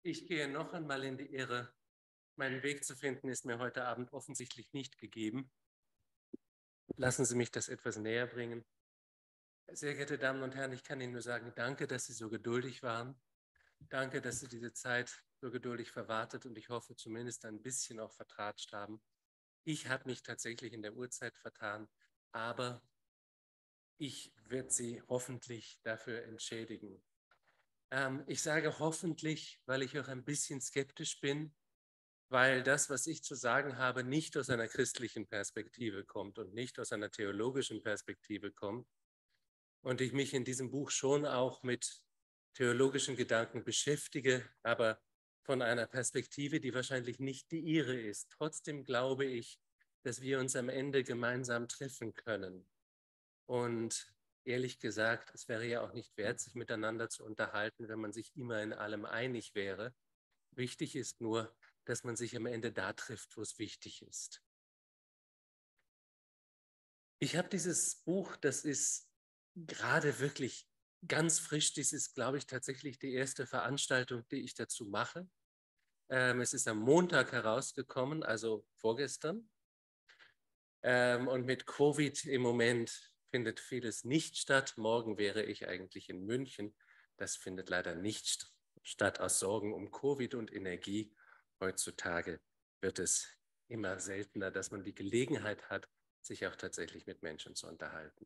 Ich gehe noch einmal in die Irre. Meinen Weg zu finden ist mir heute Abend offensichtlich nicht gegeben. Lassen Sie mich das etwas näher bringen. Sehr geehrte Damen und Herren, ich kann Ihnen nur sagen, danke, dass Sie so geduldig waren. Danke, dass Sie diese Zeit so geduldig verwartet und ich hoffe zumindest ein bisschen auch vertratscht haben. Ich habe mich tatsächlich in der Uhrzeit vertan, aber ich werde Sie hoffentlich dafür entschädigen. Ich sage hoffentlich, weil ich auch ein bisschen skeptisch bin, weil das, was ich zu sagen habe, nicht aus einer christlichen Perspektive kommt und nicht aus einer theologischen Perspektive kommt. Und ich mich in diesem Buch schon auch mit theologischen Gedanken beschäftige, aber von einer Perspektive, die wahrscheinlich nicht die Ihre ist. Trotzdem glaube ich, dass wir uns am Ende gemeinsam treffen können. Und ehrlich gesagt, es wäre ja auch nicht wert, sich miteinander zu unterhalten, wenn man sich immer in allem einig wäre. Wichtig ist nur, dass man sich am Ende da trifft, wo es wichtig ist. Ich habe dieses Buch, das ist gerade wirklich ganz frisch. Dies ist, glaube ich, tatsächlich die erste Veranstaltung, die ich dazu mache. Es ist am Montag herausgekommen, also vorgestern. Und mit Covid im Moment findet vieles nicht statt. Morgen wäre ich eigentlich in München. Das findet leider nicht statt aus Sorgen um Covid und Energie. Heutzutage wird es immer seltener, dass man die Gelegenheit hat, sich auch tatsächlich mit Menschen zu unterhalten.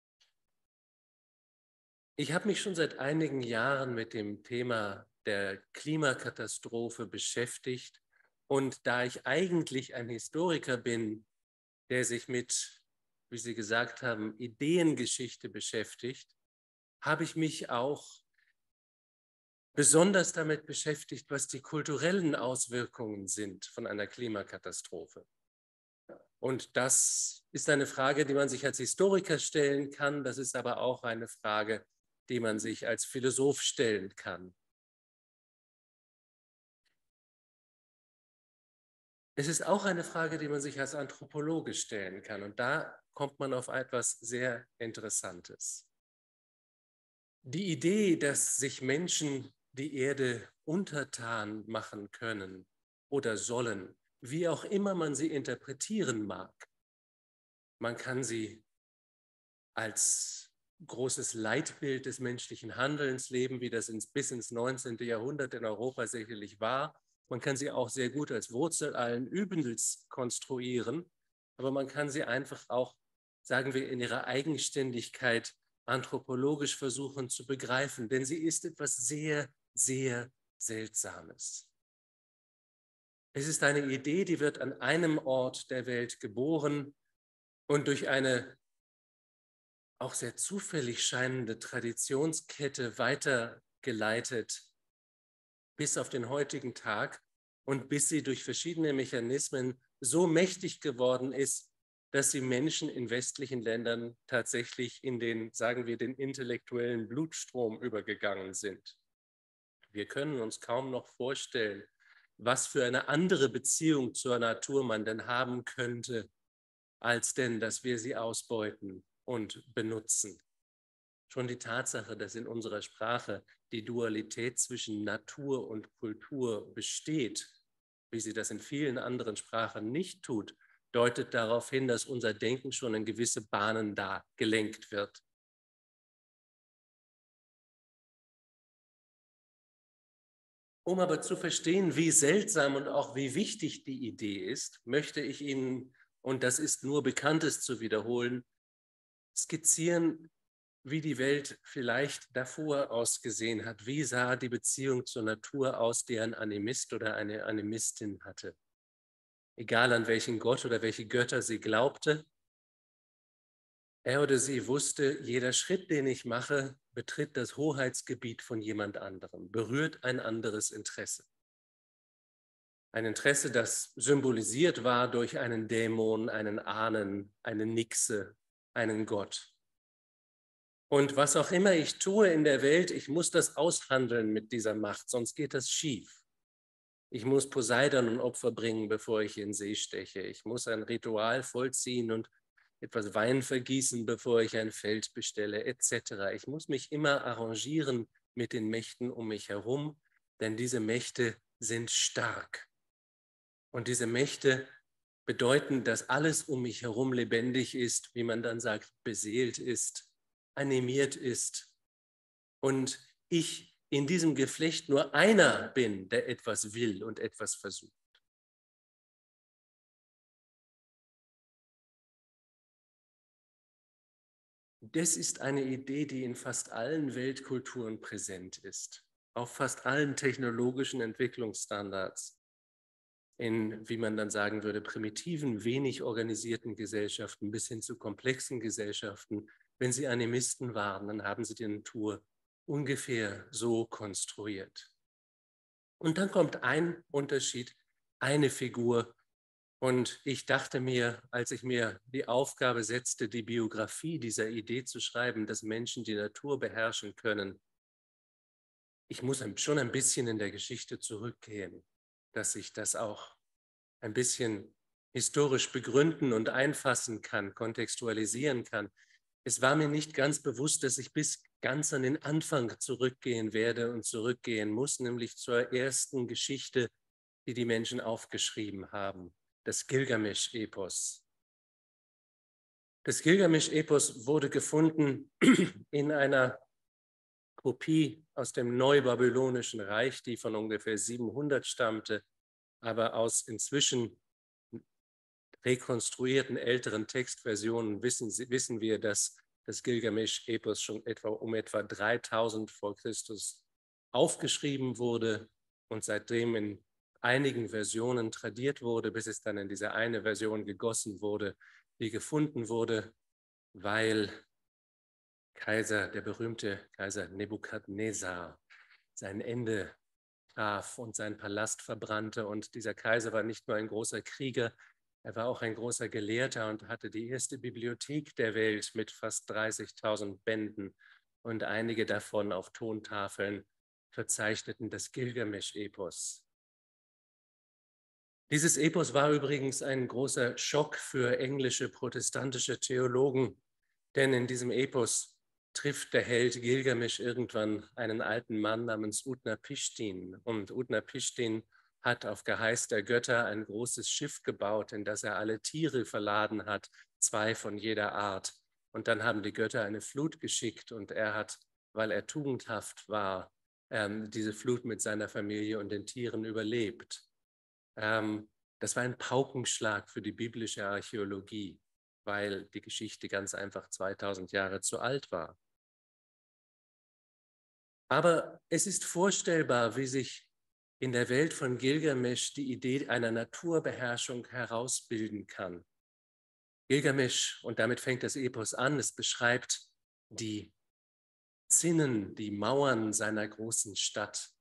Ich habe mich schon seit einigen Jahren mit dem Thema der Klimakatastrophe beschäftigt. Und da ich eigentlich ein Historiker bin, der sich mit, wie Sie gesagt haben, Ideengeschichte beschäftigt, habe ich mich auch besonders damit beschäftigt, was die kulturellen Auswirkungen sind von einer Klimakatastrophe. Und das ist eine Frage, die man sich als Historiker stellen kann. Das ist aber auch eine Frage, die man sich als Philosoph stellen kann. Es ist auch eine Frage, die man sich als Anthropologe stellen kann. Und da kommt man auf etwas sehr Interessantes. Die Idee, dass sich Menschen die Erde untertan machen können oder sollen, wie auch immer man sie interpretieren mag, man kann sie als großes Leitbild des menschlichen Handelns leben, wie das bis ins 19. Jahrhundert in Europa sicherlich war. Man kann sie auch sehr gut als Wurzel allen Übels konstruieren, aber man kann sie einfach auch, sagen wir, in ihrer Eigenständigkeit anthropologisch versuchen zu begreifen, denn sie ist etwas sehr, sehr Seltsames. Es ist eine Idee, die wird an einem Ort der Welt geboren und durch eine auch sehr zufällig scheinende Traditionskette weitergeleitet bis auf den heutigen Tag und bis sie durch verschiedene Mechanismen so mächtig geworden ist, dass sie Menschen in westlichen Ländern tatsächlich in den, sagen wir, den intellektuellen Blutstrom übergegangen sind. Wir können uns kaum noch vorstellen, was für eine andere Beziehung zur Natur man denn haben könnte, als denn, dass wir sie ausbeuten und benutzen. Schon die Tatsache, dass in unserer Sprache die Dualität zwischen Natur und Kultur besteht, wie sie das in vielen anderen Sprachen nicht tut, deutet darauf hin, dass unser Denken schon in gewisse Bahnen da gelenkt wird. Um aber zu verstehen, wie seltsam und auch wie wichtig die Idee ist, möchte ich Ihnen, und das ist nur Bekanntes zu wiederholen, skizzieren, wie die Welt vielleicht davor ausgesehen hat. Wie sah die Beziehung zur Natur aus, die ein Animist oder eine Animistin hatte? Egal an welchen Gott oder welche Götter sie glaubte, er oder sie wusste, jeder Schritt, den ich mache, betritt das Hoheitsgebiet von jemand anderem, berührt ein anderes Interesse. Ein Interesse, das symbolisiert war durch einen Dämon, einen Ahnen, eine Nixe, einen Gott. Und was auch immer ich tue in der Welt, ich muss das aushandeln mit dieser Macht, sonst geht das schief. Ich muss Poseidon ein Opfer bringen, bevor ich in den See steche. Ich muss ein Ritual vollziehen und etwas Wein vergießen, bevor ich ein Feld bestelle, etc. Ich muss mich immer arrangieren mit den Mächten um mich herum. denn diese Mächte sind stark. Und diese Mächte bedeuten, dass alles um mich herum lebendig ist, wie man dann sagt, beseelt ist, animiert ist. Und ich in diesem Geflecht nur einer bin, der etwas will und etwas versucht. Das ist eine Idee, die in fast allen Weltkulturen präsent ist, auf fast allen technologischen Entwicklungsstandards, in, wie man dann sagen würde, primitiven, wenig organisierten Gesellschaften bis hin zu komplexen Gesellschaften. Wenn Sie Animisten waren, dann haben Sie die Natur ungefähr so konstruiert. Und dann kommt ein Unterschied, eine Figur. Und ich dachte mir, als ich mir die Aufgabe setzte, die Biografie dieser Idee zu schreiben, dass Menschen die Natur beherrschen können, ich muss schon ein bisschen in der Geschichte zurückgehen, dass ich das auch ein bisschen historisch begründen und einfassen kann, kontextualisieren kann. Es war mir nicht ganz bewusst, dass ich bis ganz an den Anfang zurückgehen werde und zurückgehen muss, nämlich zur ersten Geschichte, die die Menschen aufgeschrieben haben, das Gilgamesch-Epos. Das Gilgamesch-Epos wurde gefunden in einer Kopie aus dem Neubabylonischen Reich, die von ungefähr 700 stammte, aber aus inzwischen rekonstruierten älteren Textversionen wissen wir, dass das Gilgamesch-Epos schon um etwa 3000 vor Christus aufgeschrieben wurde und seitdem in einigen Versionen tradiert wurde, bis es dann in diese eine Version gegossen wurde, die gefunden wurde, weil der berühmte Kaiser Nebukadnezar sein Ende traf und seinen Palast verbrannte. Und dieser Kaiser war nicht nur ein großer Krieger, er war auch ein großer Gelehrter und hatte die erste Bibliothek der Welt mit fast 30.000 Bänden und einige davon auf Tontafeln verzeichneten das Gilgamesch-Epos. Dieses Epos war übrigens ein großer Schock für englische protestantische Theologen, denn in diesem Epos trifft der Held Gilgamesch irgendwann einen alten Mann namens Utnapishtim. Und Utnapishtim hat auf Geheiß der Götter ein großes Schiff gebaut, in das er alle Tiere verladen hat, 2 von jeder Art. Und dann haben die Götter eine Flut geschickt und er hat, weil er tugendhaft war, diese Flut mit seiner Familie und den Tieren überlebt. Das war ein Paukenschlag für die biblische Archäologie, weil die Geschichte ganz einfach 2000 Jahre zu alt war. Aber es ist vorstellbar, wie sich in der Welt von Gilgamesch die Idee einer Naturbeherrschung herausbilden kann. Gilgamesch, und damit fängt das Epos an, es beschreibt die Zinnen, die Mauern seiner großen Stadt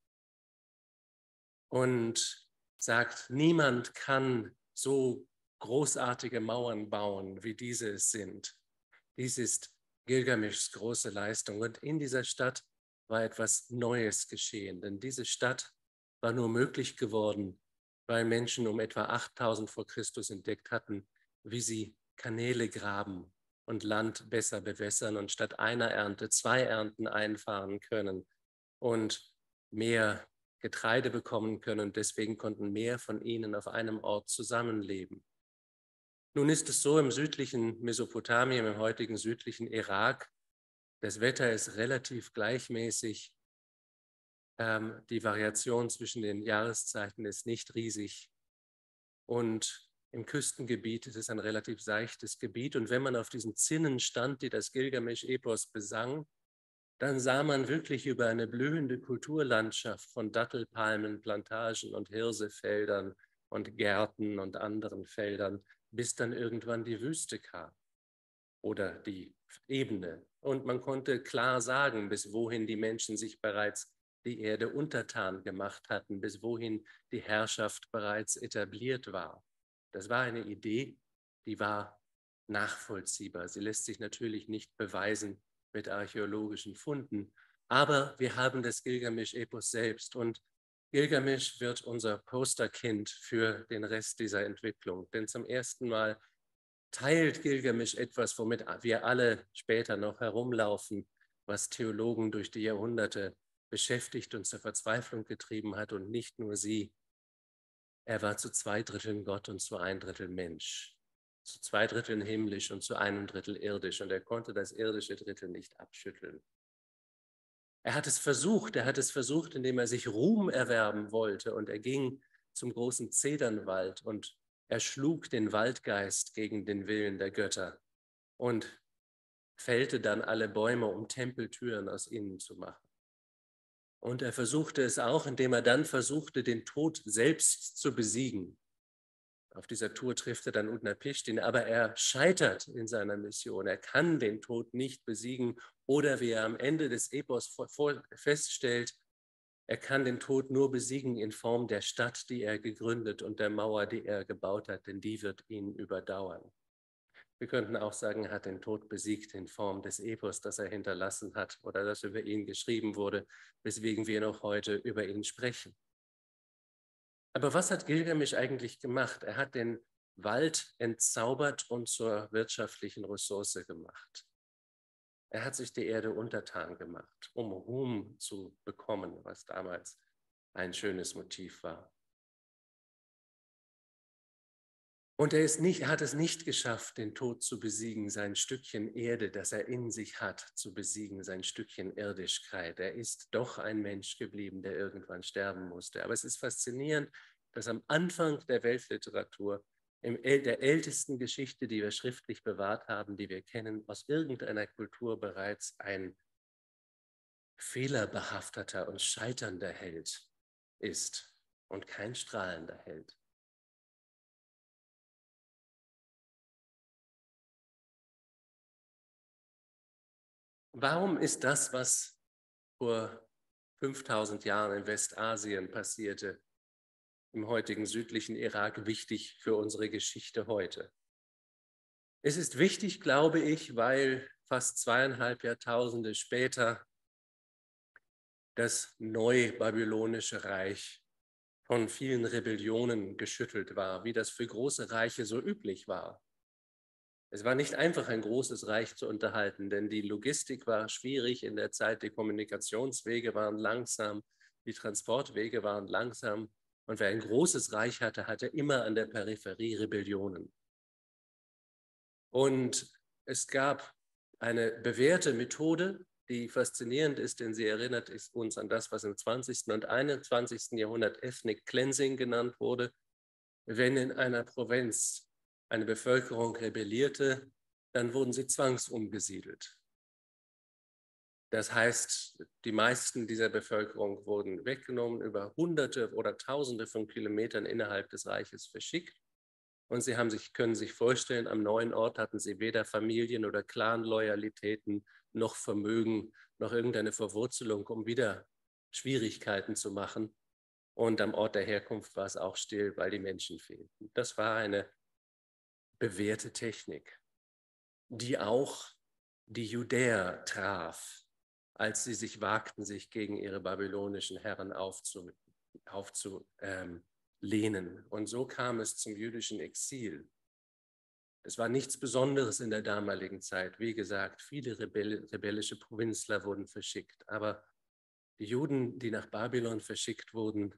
und sagt, niemand kann so großartige Mauern bauen, wie diese es sind. Dies ist Gilgameschs große Leistung. Und in dieser Stadt war etwas Neues geschehen, denn diese Stadt war nur möglich geworden, weil Menschen um etwa 8000 vor Christus entdeckt hatten, wie sie Kanäle graben und Land besser bewässern und statt einer Ernte 2 Ernten einfahren können und mehr Getreide bekommen können. Und deswegen konnten mehr von ihnen auf einem Ort zusammenleben. Nun ist es so im südlichen Mesopotamien, im heutigen südlichen Irak, das Wetter ist relativ gleichmäßig. Die Variation zwischen den Jahreszeiten ist nicht riesig. Und im Küstengebiet ist es ein relativ seichtes Gebiet. Und wenn man auf diesen Zinnen stand, die das Gilgamesch-Epos besang, dann sah man wirklich über eine blühende Kulturlandschaft von Dattelpalmen, Plantagen und Hirsefeldern und Gärten und anderen Feldern, bis dann irgendwann die Wüste kam oder die Ebene. Und man konnte klar sagen, bis wohin die Menschen sich bereits die Erde untertan gemacht hatten, bis wohin die Herrschaft bereits etabliert war. Das war eine Idee, die war nachvollziehbar. Sie lässt sich natürlich nicht beweisen mit archäologischen Funden, aber wir haben das Gilgamesch-Epos selbst und Gilgamesch wird unser Posterkind für den Rest dieser Entwicklung, denn zum ersten Mal teilt Gilgamesch etwas, womit wir alle später noch herumlaufen, was Theologen durch die Jahrhunderte beschäftigt und zur Verzweiflung getrieben hat und nicht nur sie. Er war zu 2/3 Gott und zu 1/3 Mensch, zu 2/3 himmlisch und zu 1/3 irdisch, und er konnte das irdische Drittel nicht abschütteln. Er hat es versucht, indem er sich Ruhm erwerben wollte, und er ging zum großen Zedernwald und erschlug den Waldgeist gegen den Willen der Götter und fällte dann alle Bäume, um Tempeltüren aus ihnen zu machen. Und er versuchte es auch, indem er dann versuchte, den Tod selbst zu besiegen. Auf dieser Tour trifft er dann Utnapishtim, aber er scheitert in seiner Mission. Er kann den Tod nicht besiegen, oder wie er am Ende des Epos feststellt, er kann den Tod nur besiegen in Form der Stadt, die er gegründet, und der Mauer, die er gebaut hat, denn die wird ihn überdauern. Wir könnten auch sagen, er hat den Tod besiegt in Form des Epos, das er hinterlassen hat oder das über ihn geschrieben wurde, weswegen wir noch heute über ihn sprechen. Aber was hat Gilgamesch eigentlich gemacht? Er hat den Wald entzaubert und zur wirtschaftlichen Ressource gemacht. Er hat sich der Erde untertan gemacht, um Ruhm zu bekommen, was damals ein schönes Motiv war. Und er hat es nicht geschafft, den Tod zu besiegen, sein Stückchen Erde, das er in sich hat, zu besiegen, sein Stückchen Irdischkeit. Er ist doch ein Mensch geblieben, der irgendwann sterben musste. Aber es ist faszinierend, dass am Anfang der Weltliteratur, in der ältesten Geschichte, die wir schriftlich bewahrt haben, die wir kennen, aus irgendeiner Kultur bereits ein fehlerbehafteter und scheiternder Held ist und kein strahlender Held. Warum ist das, was vor 5000 Jahren in Westasien passierte, im heutigen südlichen Irak, wichtig für unsere Geschichte heute? Es ist wichtig, glaube ich, weil fast 2,5 Jahrtausende später das Neubabylonische Reich von vielen Rebellionen geschüttelt war, wie das für große Reiche so üblich war. Es war nicht einfach, ein großes Reich zu unterhalten, denn die Logistik war schwierig in der Zeit, die Kommunikationswege waren langsam, die Transportwege waren langsam, und wer ein großes Reich hatte, hatte immer an der Peripherie Rebellionen. Und es gab eine bewährte Methode, die faszinierend ist, denn sie erinnert uns an das, was im 20. und 21. Jahrhundert Ethnic Cleansing genannt wurde. Wenn in einer Provinz eine Bevölkerung rebellierte, dann wurden sie zwangsumgesiedelt. Das heißt, die meisten dieser Bevölkerung wurden weggenommen, über Hunderte oder Tausende von Kilometern innerhalb des Reiches verschickt. Und sie können sich vorstellen, am neuen Ort hatten sie weder Familien- oder Clan-Loyalitäten, noch Vermögen, noch irgendeine Verwurzelung, um wieder Schwierigkeiten zu machen. Und am Ort der Herkunft war es auch still, weil die Menschen fehlten. Das war eine bewährte Technik, die auch die Judäer traf, als sie sich wagten, sich gegen ihre babylonischen Herren aufzulehnen. Und so kam es zum jüdischen Exil. Es war nichts Besonderes in der damaligen Zeit. Wie gesagt, viele rebellische Provinzler wurden verschickt. Aber die Juden, die nach Babylon verschickt wurden,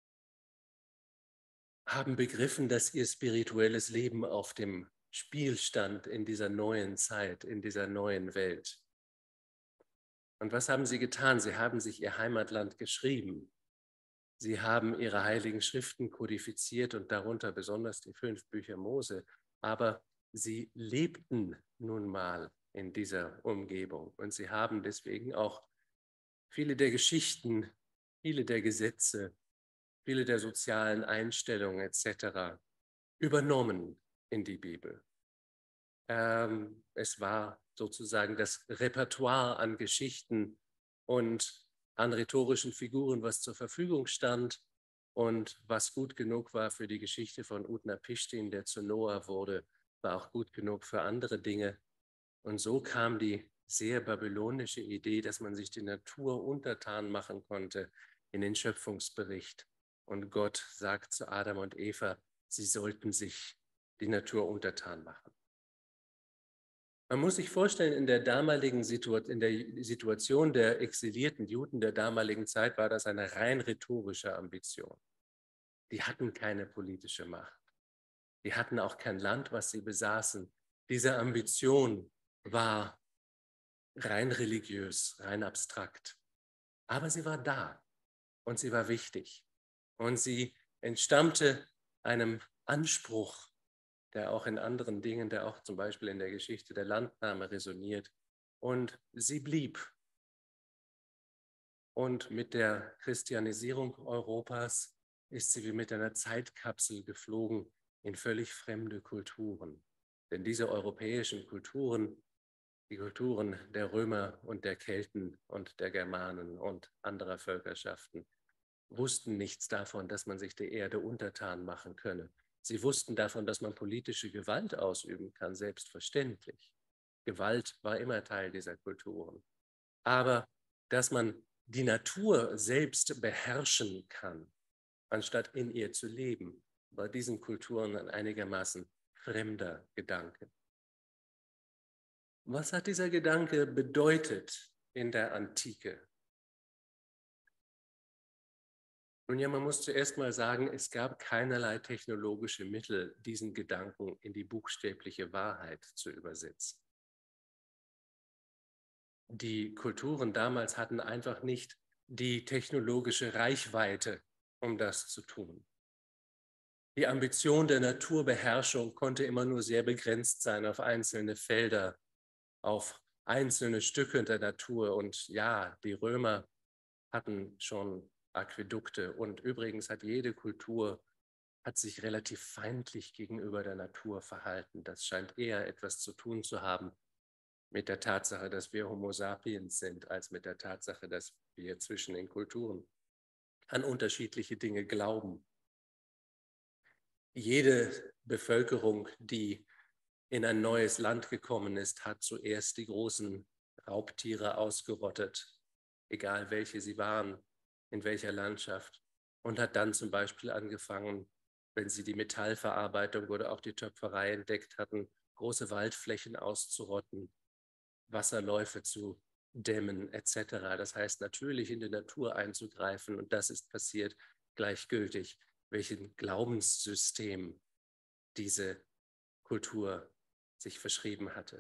haben begriffen, dass ihr spirituelles Leben auf dem Spiel stand in dieser neuen Zeit, in dieser neuen Welt. Und was haben sie getan? Sie haben sich ihr Heimatland geschrieben. Sie haben ihre heiligen Schriften kodifiziert und darunter besonders die 5 Bücher Mose. Aber sie lebten nun mal in dieser Umgebung und sie haben deswegen auch viele der Geschichten, viele der Gesetze, viele der sozialen Einstellungen etc. übernommen in die Bibel. Es war sozusagen das Repertoire an Geschichten und an rhetorischen Figuren, was zur Verfügung stand und was gut genug war für die Geschichte von Utnapishtim, der zu Noah wurde, war auch gut genug für andere Dinge. Und so kam die sehr babylonische Idee, dass man sich die Natur untertan machen konnte, in den Schöpfungsbericht. Und Gott sagt zu Adam und Eva, sie sollten sich die Natur untertan machen. Man muss sich vorstellen, in der Situation der exilierten Juden der damaligen Zeit war das eine rein rhetorische Ambition. Die hatten keine politische Macht. Die hatten auch kein Land, was sie besaßen. Diese Ambition war rein religiös, rein abstrakt. Aber sie war da und sie war wichtig. Und sie entstammte einem Anspruch, der auch in anderen Dingen, der auch zum Beispiel in der Geschichte der Landnahme resoniert. Und sie blieb. Und mit der Christianisierung Europas ist sie wie mit einer Zeitkapsel geflogen in völlig fremde Kulturen. Denn diese europäischen Kulturen, die Kulturen der Römer und der Kelten und der Germanen und anderer Völkerschaften, wussten nichts davon, dass man sich der Erde untertan machen könne. Sie wussten davon, dass man politische Gewalt ausüben kann, selbstverständlich. Gewalt war immer Teil dieser Kulturen. Aber dass man die Natur selbst beherrschen kann, anstatt in ihr zu leben, war diesen Kulturen ein einigermaßen fremder Gedanke. Was hat dieser Gedanke bedeutet in der Antike? Nun ja, man muss zuerst mal sagen, es gab keinerlei technologische Mittel, diesen Gedanken in die buchstäbliche Wahrheit zu übersetzen. Die Kulturen damals hatten einfach nicht die technologische Reichweite, um das zu tun. Die Ambition der Naturbeherrschung konnte immer nur sehr begrenzt sein auf einzelne Felder, auf einzelne Stücke der Natur. Und ja, die Römer hatten schon Aquädukte. Und übrigens hat jede Kultur sich relativ feindlich gegenüber der Natur verhalten. Das scheint eher etwas zu tun zu haben mit der Tatsache, dass wir Homo sapiens sind, als mit der Tatsache, dass wir zwischen den Kulturen an unterschiedliche Dinge glauben. Jede Bevölkerung, die in ein neues Land gekommen ist, hat zuerst die großen Raubtiere ausgerottet, egal welche sie waren, in welcher Landschaft, und hat dann zum Beispiel angefangen, wenn sie die Metallverarbeitung oder auch die Töpferei entdeckt hatten, große Waldflächen auszurotten, Wasserläufe zu dämmen etc. Das heißt, natürlich in die Natur einzugreifen, und das ist passiert, gleichgültig, welchem Glaubenssystem diese Kultur sich verschrieben hatte.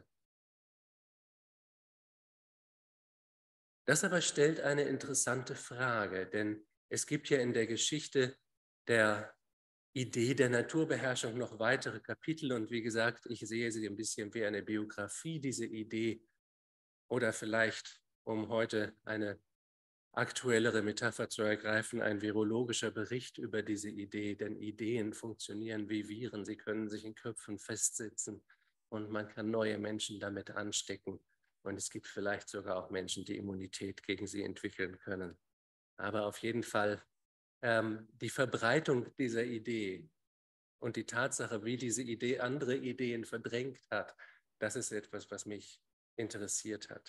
Das aber stellt eine interessante Frage, denn es gibt ja in der Geschichte der Idee der Naturbeherrschung noch weitere Kapitel, und wie gesagt, ich sehe sie ein bisschen wie eine Biografie, diese Idee, oder vielleicht, um heute eine aktuellere Metapher zu ergreifen, ein virologischer Bericht über diese Idee, denn Ideen funktionieren wie Viren, sie können sich in Köpfen festsetzen und man kann neue Menschen damit anstecken, und es gibt vielleicht sogar auch Menschen, die Immunität gegen sie entwickeln können. Aber auf jeden Fall die Verbreitung dieser Idee und die Tatsache, wie diese Idee andere Ideen verdrängt hat, das ist etwas, was mich interessiert hat.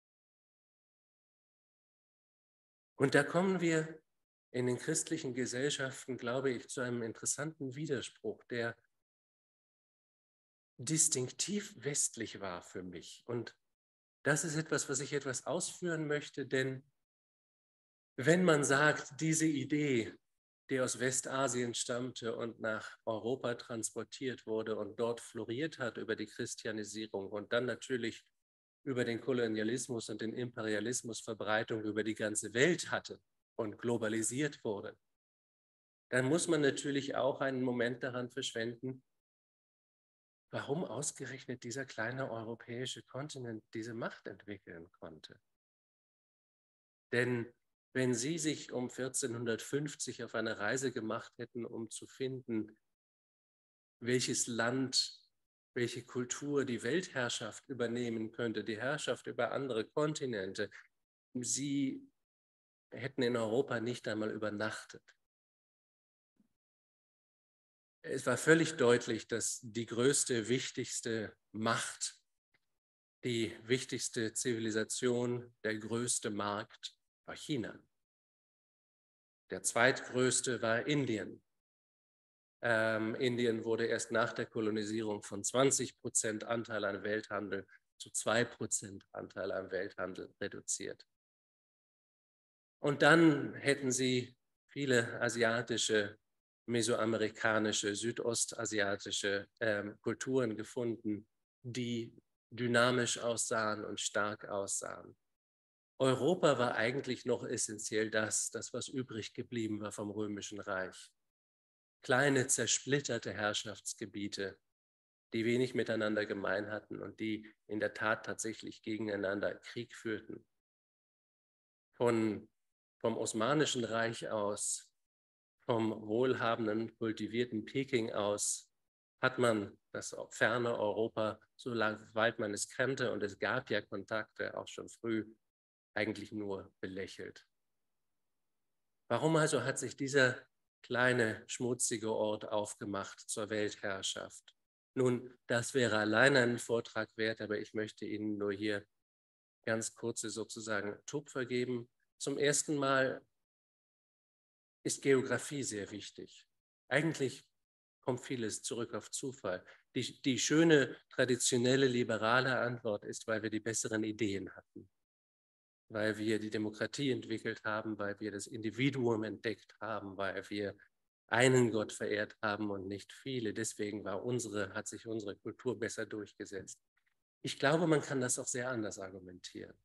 Und da kommen wir in den christlichen Gesellschaften, glaube ich, zu einem interessanten Widerspruch, der distinktiv westlich war für mich. Und das ist etwas, was ich etwas ausführen möchte, denn wenn man sagt, diese Idee, die aus Westasien stammte und nach Europa transportiert wurde und dort floriert hat über die Christianisierung und dann natürlich über den Kolonialismus und den Imperialismus Verbreitung über die ganze Welt hatte und globalisiert wurde, dann muss man natürlich auch einen Moment daran verschwenden, warum ausgerechnet dieser kleine europäische Kontinent diese Macht entwickeln konnte. Denn wenn Sie sich um 1450 auf eine Reise gemacht hätten, um zu finden, welches Land, welche Kultur die Weltherrschaft übernehmen könnte, die Herrschaft über andere Kontinente, Sie hätten in Europa nicht einmal übernachtet. Es war völlig deutlich, dass die größte, wichtigste Macht, die wichtigste Zivilisation, der größte Markt war China. Der zweitgrößte war Indien. Indien wurde erst nach der Kolonisierung von 20% Anteil an Welthandel zu 2% Anteil am Welthandel reduziert. Und dann hätten sie viele asiatische, mesoamerikanische, südostasiatische Kulturen gefunden, die dynamisch aussahen und stark aussahen. Europa war eigentlich noch essentiell das, was übrig geblieben war vom Römischen Reich. Kleine, zersplitterte Herrschaftsgebiete, die wenig miteinander gemein hatten und die in der Tat tatsächlich gegeneinander Krieg führten. Vom Osmanischen Reich aus, vom wohlhabenden, kultivierten Peking aus, hat man das ferne Europa, so weit man es kannte, und es gab ja Kontakte auch schon früh, eigentlich nur belächelt. Warum also hat sich dieser kleine, schmutzige Ort aufgemacht zur Weltherrschaft? Nun, das wäre allein einen Vortrag wert, aber ich möchte Ihnen nur hier ganz kurze sozusagen Tupfer geben. Zum ersten Mal ist Geografie sehr wichtig. Eigentlich kommt vieles zurück auf Zufall. Die schöne, traditionelle, liberale Antwort ist, weil wir die besseren Ideen hatten, weil wir die Demokratie entwickelt haben, weil wir das Individuum entdeckt haben, weil wir einen Gott verehrt haben und nicht viele. Deswegen hat sich unsere Kultur besser durchgesetzt. Ich glaube, man kann das auch sehr anders argumentieren.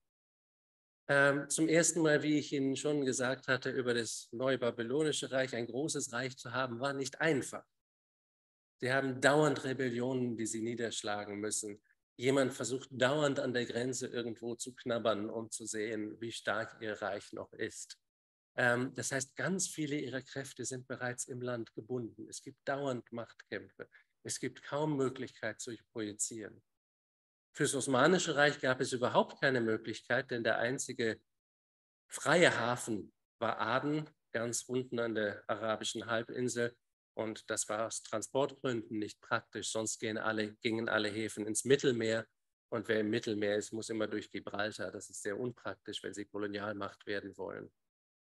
Zum ersten Mal, wie ich Ihnen schon gesagt hatte, über das Neubabylonische Reich, ein großes Reich zu haben, war nicht einfach. Sie haben dauernd Rebellionen, die sie niederschlagen müssen. Jemand versucht dauernd an der Grenze irgendwo zu knabbern, um zu sehen, wie stark ihr Reich noch ist. Das heißt, ganz viele ihrer Kräfte sind bereits im Land gebunden. Es gibt dauernd Machtkämpfe. Es gibt kaum Möglichkeit zu projizieren. Für das Osmanische Reich gab es überhaupt keine Möglichkeit, denn der einzige freie Hafen war Aden, ganz unten an der arabischen Halbinsel. Und das war aus Transportgründen nicht praktisch, sonst gingen alle Häfen ins Mittelmeer. Und wer im Mittelmeer ist, muss immer durch Gibraltar. Das ist sehr unpraktisch, wenn sie Kolonialmacht werden wollen.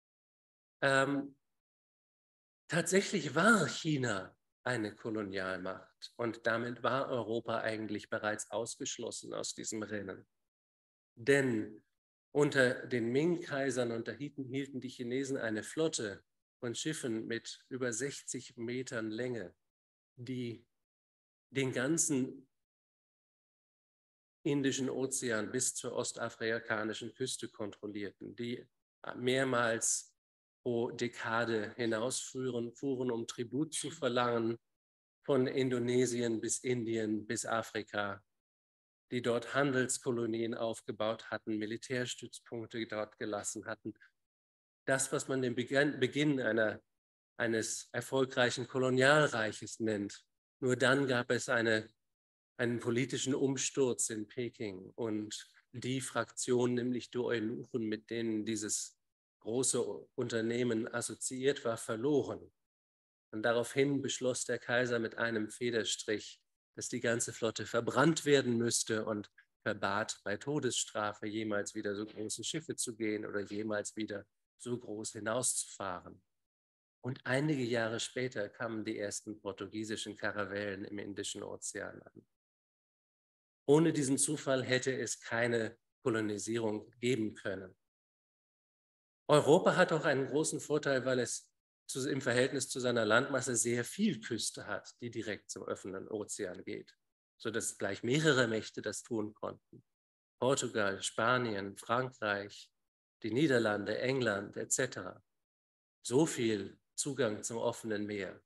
Tatsächlich war China eine Kolonialmacht und damit war Europa eigentlich bereits ausgeschlossen aus diesem Rennen. Denn unter den Ming-Kaisern hielten die Chinesen eine Flotte von Schiffen mit über 60 Metern Länge, die den ganzen Indischen Ozean bis zur ostafrikanischen Küste kontrollierten, die mehrmals pro Dekade hinausfuhren, um Tribut zu verlangen, von Indonesien bis Indien bis Afrika, die dort Handelskolonien aufgebaut hatten, Militärstützpunkte dort gelassen hatten. Das, was man den Beginn eines erfolgreichen Kolonialreiches nennt. Nur dann gab es einen politischen Umsturz in Peking und die Fraktion, nämlich die Eunuchen, mit denen dieses große Unternehmen assoziiert war, verloren. Und daraufhin beschloss der Kaiser mit einem Federstrich, dass die ganze Flotte verbrannt werden müsste und verbat bei Todesstrafe jemals wieder so große Schiffe zu gehen oder jemals wieder so groß hinauszufahren. Und einige Jahre später kamen die ersten portugiesischen Karavellen im Indischen Ozean an. Ohne diesen Zufall hätte es keine Kolonisierung geben können. Europa hat auch einen großen Vorteil, weil es im Verhältnis zu seiner Landmasse sehr viel Küste hat, die direkt zum offenen Ozean geht, sodass gleich mehrere Mächte das tun konnten. Portugal, Spanien, Frankreich, die Niederlande, England etc. So viel Zugang zum offenen Meer.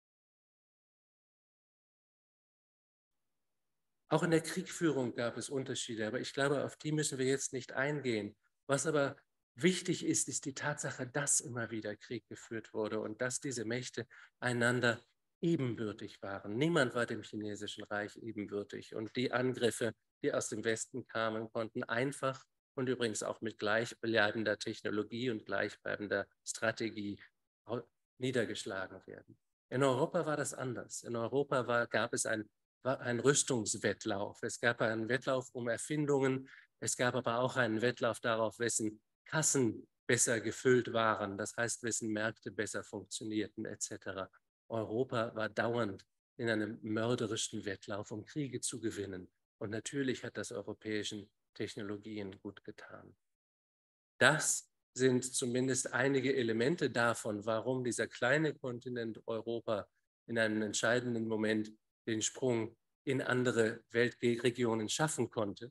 Auch in der Kriegführung gab es Unterschiede, aber ich glaube, auf die müssen wir jetzt nicht eingehen. Was aber wichtig ist, ist die Tatsache, dass immer wieder Krieg geführt wurde und dass diese Mächte einander ebenbürtig waren. Niemand war dem chinesischen Reich ebenbürtig. Und die Angriffe, die aus dem Westen kamen, konnten einfach und übrigens auch mit gleichbleibender Technologie und gleichbleibender Strategie niedergeschlagen werden. In Europa war das anders. In Europa gab es ein Rüstungswettlauf. Es gab einen Wettlauf um Erfindungen. Es gab aber auch einen Wettlauf darauf, wessen Kassen besser gefüllt waren. Das heißt, wessen Märkte besser funktionierten etc. Europa war dauernd in einem mörderischen Wettlauf, um Kriege zu gewinnen. Und natürlich hat das europäischen Technologien gut getan. Das sind zumindest einige Elemente davon, warum dieser kleine Kontinent Europa in einem entscheidenden Moment den Sprung in andere Weltregionen schaffen konnte.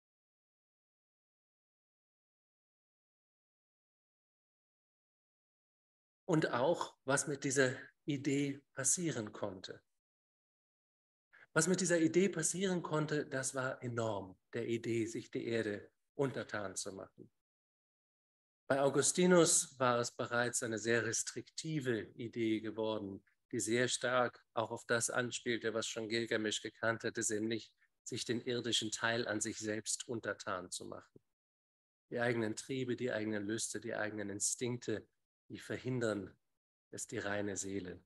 Und auch, was mit dieser Idee passieren konnte. Was mit dieser Idee passieren konnte, das war enorm, der Idee, sich die Erde untertan zu machen. Bei Augustinus war es bereits eine sehr restriktive Idee geworden, die sehr stark auch auf das anspielte, was schon Gilgamesch gekannt hatte, nämlich sich den irdischen Teil an sich selbst untertan zu machen. Die eigenen Triebe, die eigenen Lüste, die eigenen Instinkte, die verhindern, dass die reine Seele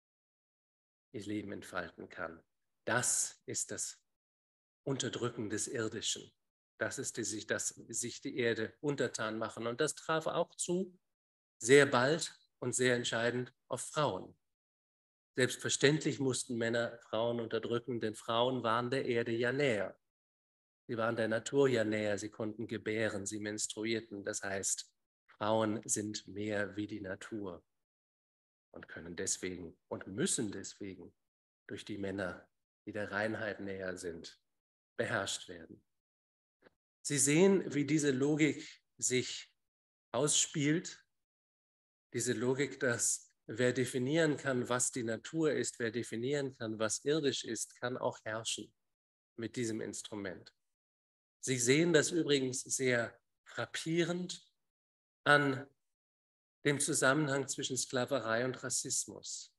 ihr Leben entfalten kann. Das ist das Unterdrücken des Irdischen. Das ist sich die Erde untertan machen. Und das traf auch zu, sehr bald und sehr entscheidend, auf Frauen. Selbstverständlich mussten Männer Frauen unterdrücken, denn Frauen waren der Erde ja näher. Sie waren der Natur ja näher, sie konnten gebären, sie menstruierten. Das heißt, Frauen sind mehr wie die Natur und können deswegen und müssen deswegen durch die Männer, die der Reinheit näher sind, beherrscht werden. Sie sehen, wie diese Logik sich ausspielt, diese Logik, dass wer definieren kann, was die Natur ist, wer definieren kann, was irdisch ist, kann auch herrschen mit diesem Instrument. Sie sehen das übrigens sehr frappierend an dem Zusammenhang zwischen Sklaverei und Rassismus.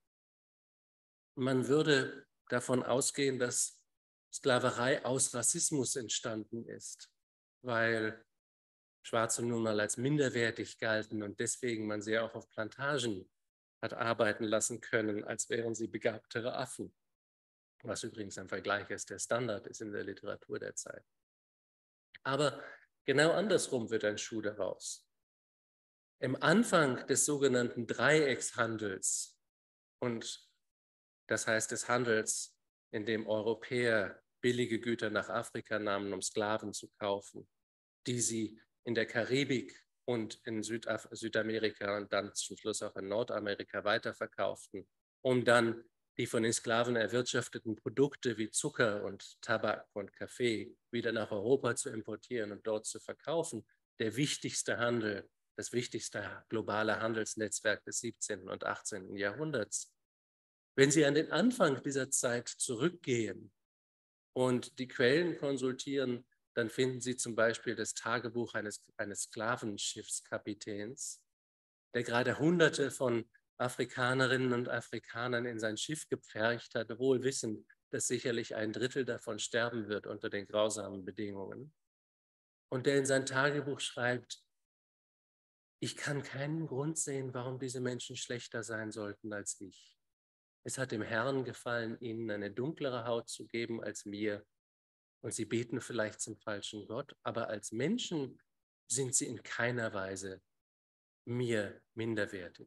Man würde davon ausgehen, dass Sklaverei aus Rassismus entstanden ist, weil Schwarze nun mal als minderwertig galten und deswegen man sie auch auf Plantagen hat arbeiten lassen können, als wären sie begabtere Affen, was übrigens ein Vergleich ist, der Standard ist in der Literatur der Zeit. Aber genau andersrum wird ein Schuh daraus. Im Anfang des sogenannten Dreieckshandels, und das heißt des Handels, in dem Europäer billige Güter nach Afrika nahmen, um Sklaven zu kaufen, die sie in der Karibik und in Südamerika und dann zum Schluss auch in Nordamerika weiterverkauften, um dann die von den Sklaven erwirtschafteten Produkte wie Zucker und Tabak und Kaffee wieder nach Europa zu importieren und dort zu verkaufen. Der wichtigste Handel, das wichtigste globale Handelsnetzwerk des 17. und 18. Jahrhunderts. Wenn Sie an den Anfang dieser Zeit zurückgehen und die Quellen konsultieren, dann finden Sie zum Beispiel das Tagebuch eines Sklavenschiffskapitäns, der gerade Hunderte von Afrikanerinnen und Afrikanern in sein Schiff gepfercht hat, wohl wissend, dass sicherlich ein Drittel davon sterben wird unter den grausamen Bedingungen. Und der in sein Tagebuch schreibt, ich kann keinen Grund sehen, warum diese Menschen schlechter sein sollten als ich. Es hat dem Herrn gefallen, ihnen eine dunklere Haut zu geben als mir. Und sie beten vielleicht zum falschen Gott, aber als Menschen sind sie in keiner Weise mir minderwertig.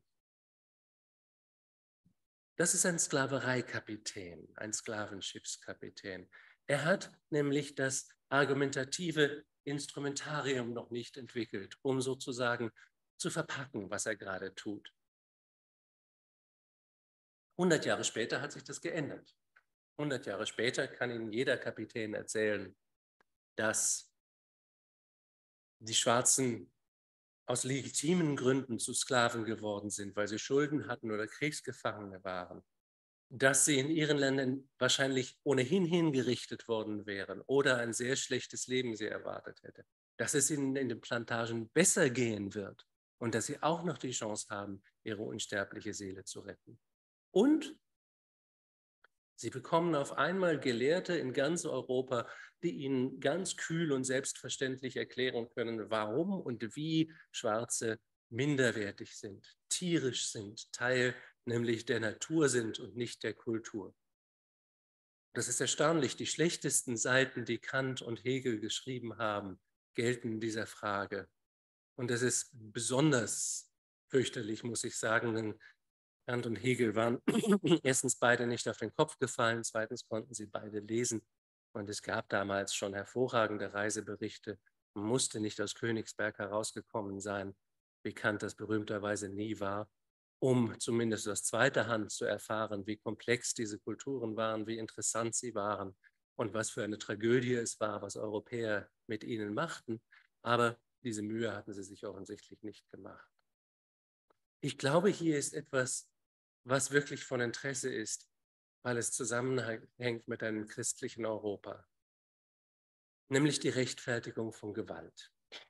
Das ist ein Sklavereikapitän, ein Sklavenschiffskapitän. Er hat nämlich das argumentative Instrumentarium noch nicht entwickelt, um sozusagen zu verpacken, was er gerade tut. 100 Jahre später hat sich das geändert. 100 Jahre später kann Ihnen jeder Kapitän erzählen, dass die Schwarzen aus legitimen Gründen zu Sklaven geworden sind, weil sie Schulden hatten oder Kriegsgefangene waren, dass sie in ihren Ländern wahrscheinlich ohnehin hingerichtet worden wären oder ein sehr schlechtes Leben sie erwartet hätte, dass es ihnen in den Plantagen besser gehen wird und dass sie auch noch die Chance haben, ihre unsterbliche Seele zu retten. Und sie bekommen auf einmal Gelehrte in ganz Europa, die ihnen ganz kühl und selbstverständlich erklären können, warum und wie Schwarze minderwertig sind, tierisch sind, Teil nämlich der Natur sind und nicht der Kultur. Das ist erstaunlich. Die schlechtesten Seiten, die Kant und Hegel geschrieben haben, gelten dieser Frage. Und das ist besonders fürchterlich, muss ich sagen, denn Kant und Hegel waren erstens beide nicht auf den Kopf gefallen, zweitens konnten sie beide lesen. Und es gab damals schon hervorragende Reiseberichte. Man musste nicht aus Königsberg herausgekommen sein, wie Kant das berühmterweise nie war, um zumindest aus zweiter Hand zu erfahren, wie komplex diese Kulturen waren, wie interessant sie waren und was für eine Tragödie es war, was Europäer mit ihnen machten. Aber diese Mühe hatten sie sich offensichtlich nicht gemacht. Ich glaube, hier ist etwas, was wirklich von Interesse ist, weil es zusammenhängt mit einem christlichen Europa, nämlich die Rechtfertigung von Gewalt.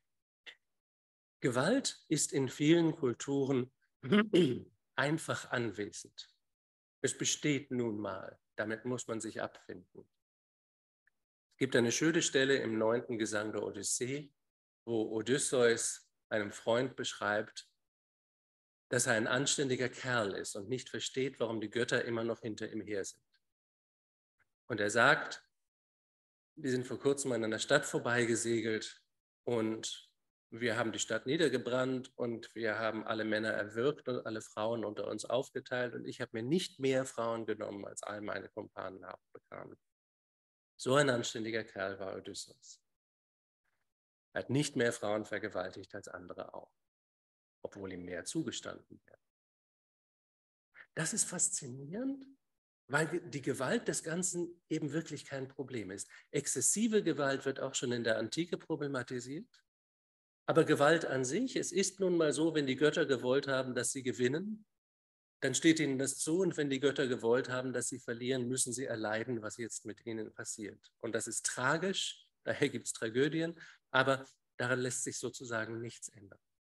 Gewalt ist in vielen Kulturen einfach anwesend. Es besteht nun mal, damit muss man sich abfinden. Es gibt eine schöne Stelle im 9. Gesang der Odyssee, wo Odysseus einem Freund beschreibt, dass er ein anständiger Kerl ist und nicht versteht, warum die Götter immer noch hinter ihm her sind. Und er sagt, wir sind vor kurzem an einer Stadt vorbeigesegelt und wir haben die Stadt niedergebrannt und wir haben alle Männer erwürgt und alle Frauen unter uns aufgeteilt und ich habe mir nicht mehr Frauen genommen, als all meine Kumpanen bekamen. So ein anständiger Kerl war Odysseus. Er hat nicht mehr Frauen vergewaltigt als andere auch, obwohl ihm mehr zugestanden wird. Das ist faszinierend, weil die Gewalt des Ganzen eben wirklich kein Problem ist. Exzessive Gewalt wird auch schon in der Antike problematisiert. Aber Gewalt an sich, es ist nun mal so, wenn die Götter gewollt haben, dass sie gewinnen, dann steht ihnen das zu. Und wenn die Götter gewollt haben, dass sie verlieren, müssen sie erleiden, was jetzt mit ihnen passiert. Und das ist tragisch, daher gibt es Tragödien, aber daran lässt sich sozusagen nichts ändern.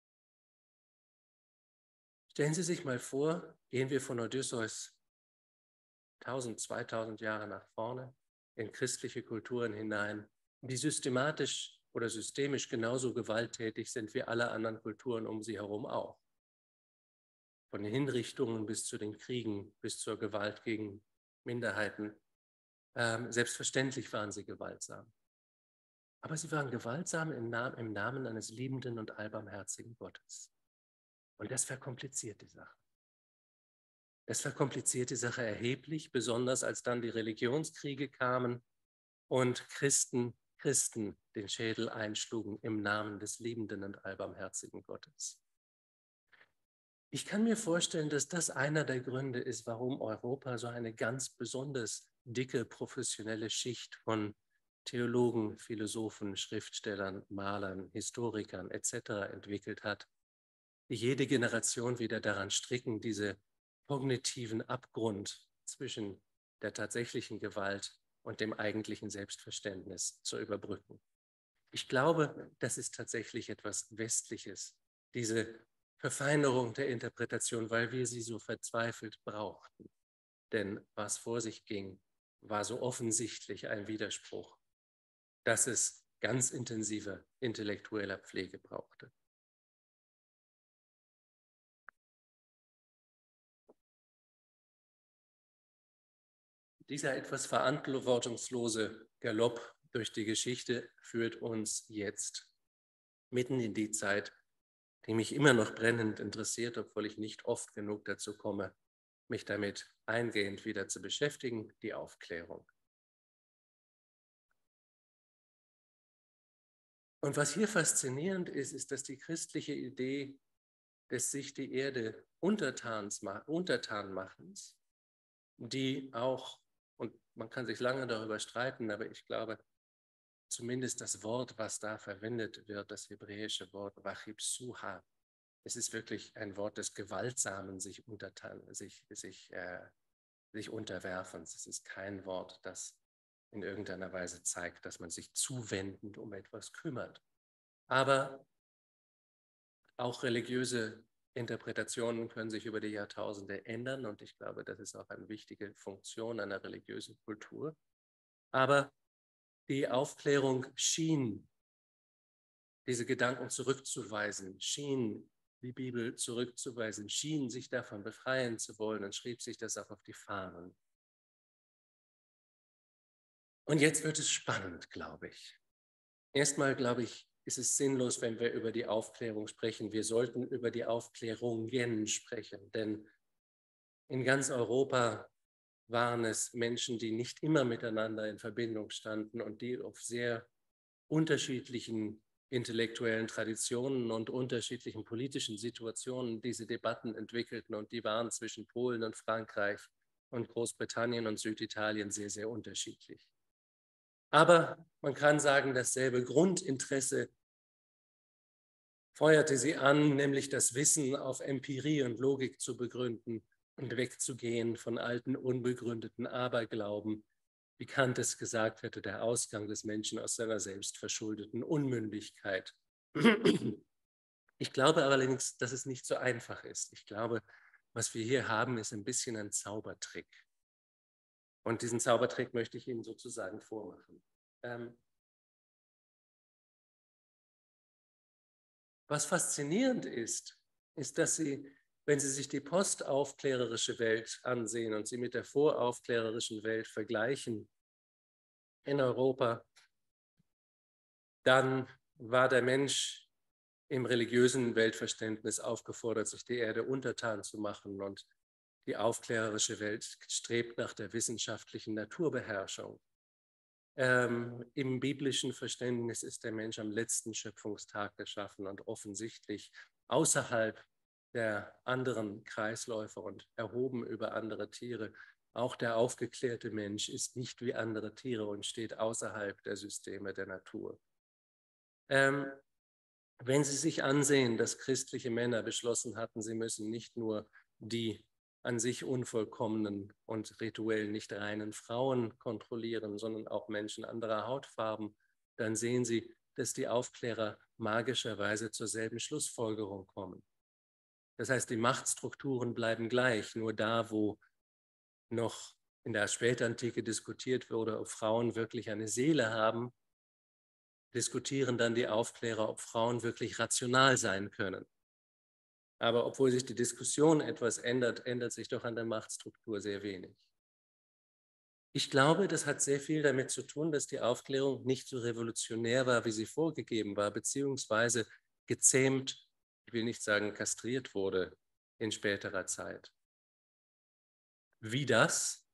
Stellen Sie sich mal vor, gehen wir von Odysseus 1000, 2000 Jahre nach vorne in christliche Kulturen hinein, die systematisch oder systemisch genauso gewalttätig sind wie alle anderen Kulturen um sie herum auch. Von den Hinrichtungen bis zu den Kriegen, bis zur Gewalt gegen Minderheiten. Selbstverständlich waren sie gewaltsam. Aber sie waren gewaltsam im Namen eines liebenden und allbarmherzigen Gottes. Und das verkompliziert die Sache. Das verkompliziert die Sache erheblich, besonders als dann die Religionskriege kamen und Christen den Schädel einschlugen im Namen des liebenden und allbarmherzigen Gottes. Ich kann mir vorstellen, dass das einer der Gründe ist, warum Europa so eine ganz besonders dicke professionelle Schicht von Theologen, Philosophen, Schriftstellern, Malern, Historikern etc. entwickelt hat, die jede Generation wieder daran stricken, diese kognitiven Abgrund zwischen der tatsächlichen Gewalt und dem eigentlichen Selbstverständnis zu überbrücken. Ich glaube, das ist tatsächlich etwas Westliches, diese Verfeinerung der Interpretation, weil wir sie so verzweifelt brauchten. Denn was vor sich ging, war so offensichtlich ein Widerspruch, dass es ganz intensive intellektueller Pflege brauchte. Dieser etwas verantwortungslose Galopp durch die Geschichte führt uns jetzt mitten in die Zeit, die mich immer noch brennend interessiert, obwohl ich nicht oft genug dazu komme, mich damit eingehend wieder zu beschäftigen, die Aufklärung. Und was hier faszinierend ist, ist, dass die christliche Idee des sich die Erde Untertanmachens, die auch, und man kann sich lange darüber streiten, aber ich glaube, zumindest das Wort, was da verwendet wird, das hebräische Wort Wachipsuha, es ist wirklich ein Wort des gewaltsamen sich Unterwerfens. Es ist kein Wort, das in irgendeiner Weise zeigt, dass man sich zuwendend um etwas kümmert. Aber auch religiöse Interpretationen können sich über die Jahrtausende ändern und ich glaube, das ist auch eine wichtige Funktion einer religiösen Kultur. Aber die Aufklärung schien, diese Gedanken zurückzuweisen, schien die Bibel zurückzuweisen, schien sich davon befreien zu wollen und schrieb sich das auch auf die Fahnen. Und jetzt wird es spannend, glaube ich. Erstmal, glaube ich, ist es sinnlos, wenn wir über die Aufklärung sprechen. Wir sollten über die Aufklärungen sprechen, denn in ganz Europa waren es Menschen, die nicht immer miteinander in Verbindung standen und die auf sehr unterschiedlichen intellektuellen Traditionen und unterschiedlichen politischen Situationen diese Debatten entwickelten. Und die waren zwischen Polen und Frankreich und Großbritannien und Süditalien sehr, sehr unterschiedlich. Aber man kann sagen, dasselbe Grundinteresse feuerte sie an, nämlich das Wissen auf Empirie und Logik zu begründen und wegzugehen von alten, unbegründeten Aberglauben, wie Kant es gesagt hätte, der Ausgang des Menschen aus seiner selbstverschuldeten Unmündigkeit. Ich glaube allerdings, dass es nicht so einfach ist. Ich glaube, was wir hier haben, ist ein bisschen ein Zaubertrick. Und diesen Zaubertrick möchte ich Ihnen sozusagen vormachen. Was faszinierend ist, ist, dass Sie, wenn Sie sich die postaufklärerische Welt ansehen und sie mit der voraufklärerischen Welt vergleichen in Europa, dann war der Mensch im religiösen Weltverständnis aufgefordert, sich die Erde untertan zu machen, und die aufklärerische Welt strebt nach der wissenschaftlichen Naturbeherrschung. Im biblischen Verständnis ist der Mensch am letzten Schöpfungstag geschaffen und offensichtlich außerhalb der anderen Kreisläufe und erhoben über andere Tiere. Auch der aufgeklärte Mensch ist nicht wie andere Tiere und steht außerhalb der Systeme der Natur. Wenn Sie sich ansehen, dass christliche Männer beschlossen hatten, sie müssen nicht nur die an sich unvollkommenen und rituell nicht reinen Frauen kontrollieren, sondern auch Menschen anderer Hautfarben, dann sehen Sie, dass die Aufklärer magischerweise zur selben Schlussfolgerung kommen. Das heißt, die Machtstrukturen bleiben gleich, nur da, wo noch in der Spätantike diskutiert wurde, ob Frauen wirklich eine Seele haben, diskutieren dann die Aufklärer, ob Frauen wirklich rational sein können. Aber obwohl sich die Diskussion etwas ändert, ändert sich doch an der Machtstruktur sehr wenig. Ich glaube, das hat sehr viel damit zu tun, dass die Aufklärung nicht so revolutionär war, wie sie vorgegeben war, beziehungsweise gezähmt, ich will nicht sagen kastriert wurde in späterer Zeit. Wie das?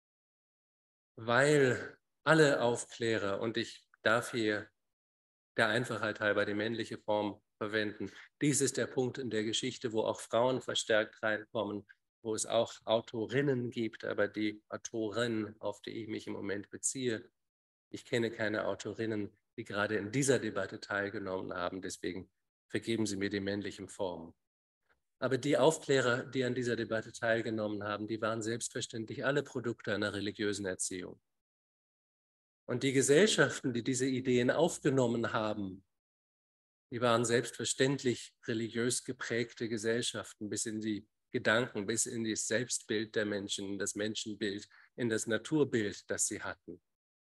Weil alle Aufklärer, und ich darf hier der Einfachheit halber die männliche Form verwenden. Dies ist der Punkt in der Geschichte, wo auch Frauen verstärkt reinkommen, wo es auch Autorinnen gibt, aber die Autorin, auf die ich mich im Moment beziehe, ich kenne keine Autorinnen, die gerade in dieser Debatte teilgenommen haben, deswegen vergeben Sie mir die männlichen Formen. Aber die Aufklärer, die an dieser Debatte teilgenommen haben, die waren selbstverständlich alle Produkte einer religiösen Erziehung. Und die Gesellschaften, die diese Ideen aufgenommen haben, die waren selbstverständlich religiös geprägte Gesellschaften bis in die Gedanken, bis in das Selbstbild der Menschen, in das Menschenbild, in das Naturbild, das sie hatten.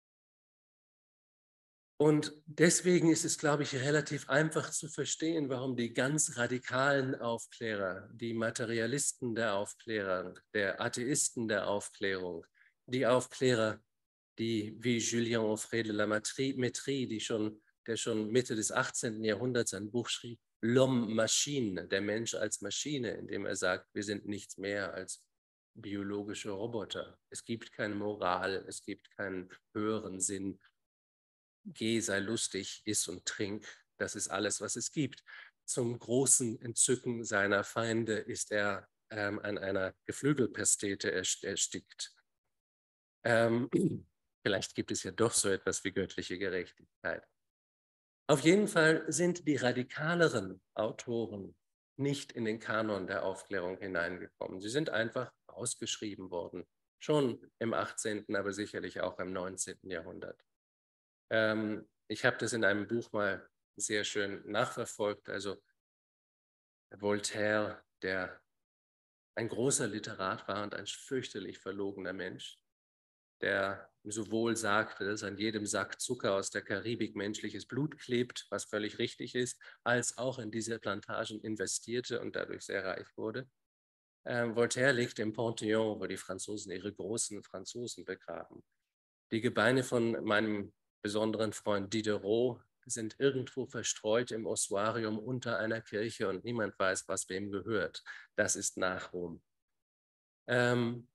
Und deswegen ist es, glaube ich, relativ einfach zu verstehen, warum die ganz radikalen Aufklärer, die Materialisten der Aufklärung, der Atheisten der Aufklärung, die Aufklärer, die wie Julien Onfray de la Métrie, der schon Mitte des 18. Jahrhunderts ein Buch schrieb, L'homme machine, der Mensch als Maschine, in dem er sagt, wir sind nichts mehr als biologische Roboter. Es gibt keine Moral, es gibt keinen höheren Sinn. Geh, sei lustig, iss und trink, das ist alles, was es gibt. Zum großen Entzücken seiner Feinde ist er an einer Geflügelpastete erstickt. Vielleicht gibt es ja doch so etwas wie göttliche Gerechtigkeit. Auf jeden Fall sind die radikaleren Autoren nicht in den Kanon der Aufklärung hineingekommen. Sie sind einfach ausgeschrieben worden, schon im 18., aber sicherlich auch im 19. Jahrhundert. Ich habe das in einem Buch mal sehr schön nachverfolgt. Also Voltaire, der ein großer Literat war und ein fürchterlich verlogener Mensch, der sowohl sagte, dass an jedem Sack Zucker aus der Karibik menschliches Blut klebt, was völlig richtig ist, als auch in diese Plantagen investierte und dadurch sehr reich wurde. Voltaire legte im Panthéon, wo die Franzosen ihre großen Franzosen begraben. Die Gebeine von meinem besonderen Freund Diderot sind irgendwo verstreut im Ossuarium unter einer Kirche und niemand weiß, was wem gehört. Das ist nach Rom.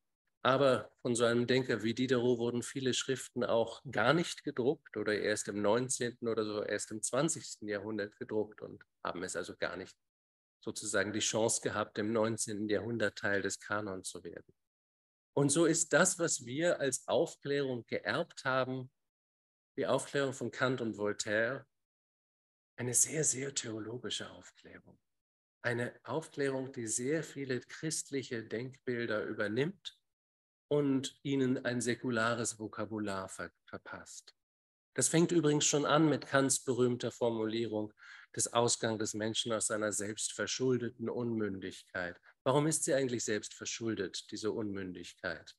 Aber von so einem Denker wie Diderot wurden viele Schriften auch gar nicht gedruckt oder erst im 19. oder so erst im 20. Jahrhundert gedruckt und haben es also gar nicht sozusagen die Chance gehabt, im 19. Jahrhundert Teil des Kanons zu werden. Und so ist das, was wir als Aufklärung geerbt haben, die Aufklärung von Kant und Voltaire, eine sehr, sehr theologische Aufklärung. Eine Aufklärung, die sehr viele christliche Denkbilder übernimmt und ihnen ein säkulares Vokabular verpasst. Das fängt übrigens schon an mit Kants berühmter Formulierung des Ausgangs des Menschen aus seiner selbstverschuldeten Unmündigkeit. Warum ist sie eigentlich selbst verschuldet, diese Unmündigkeit?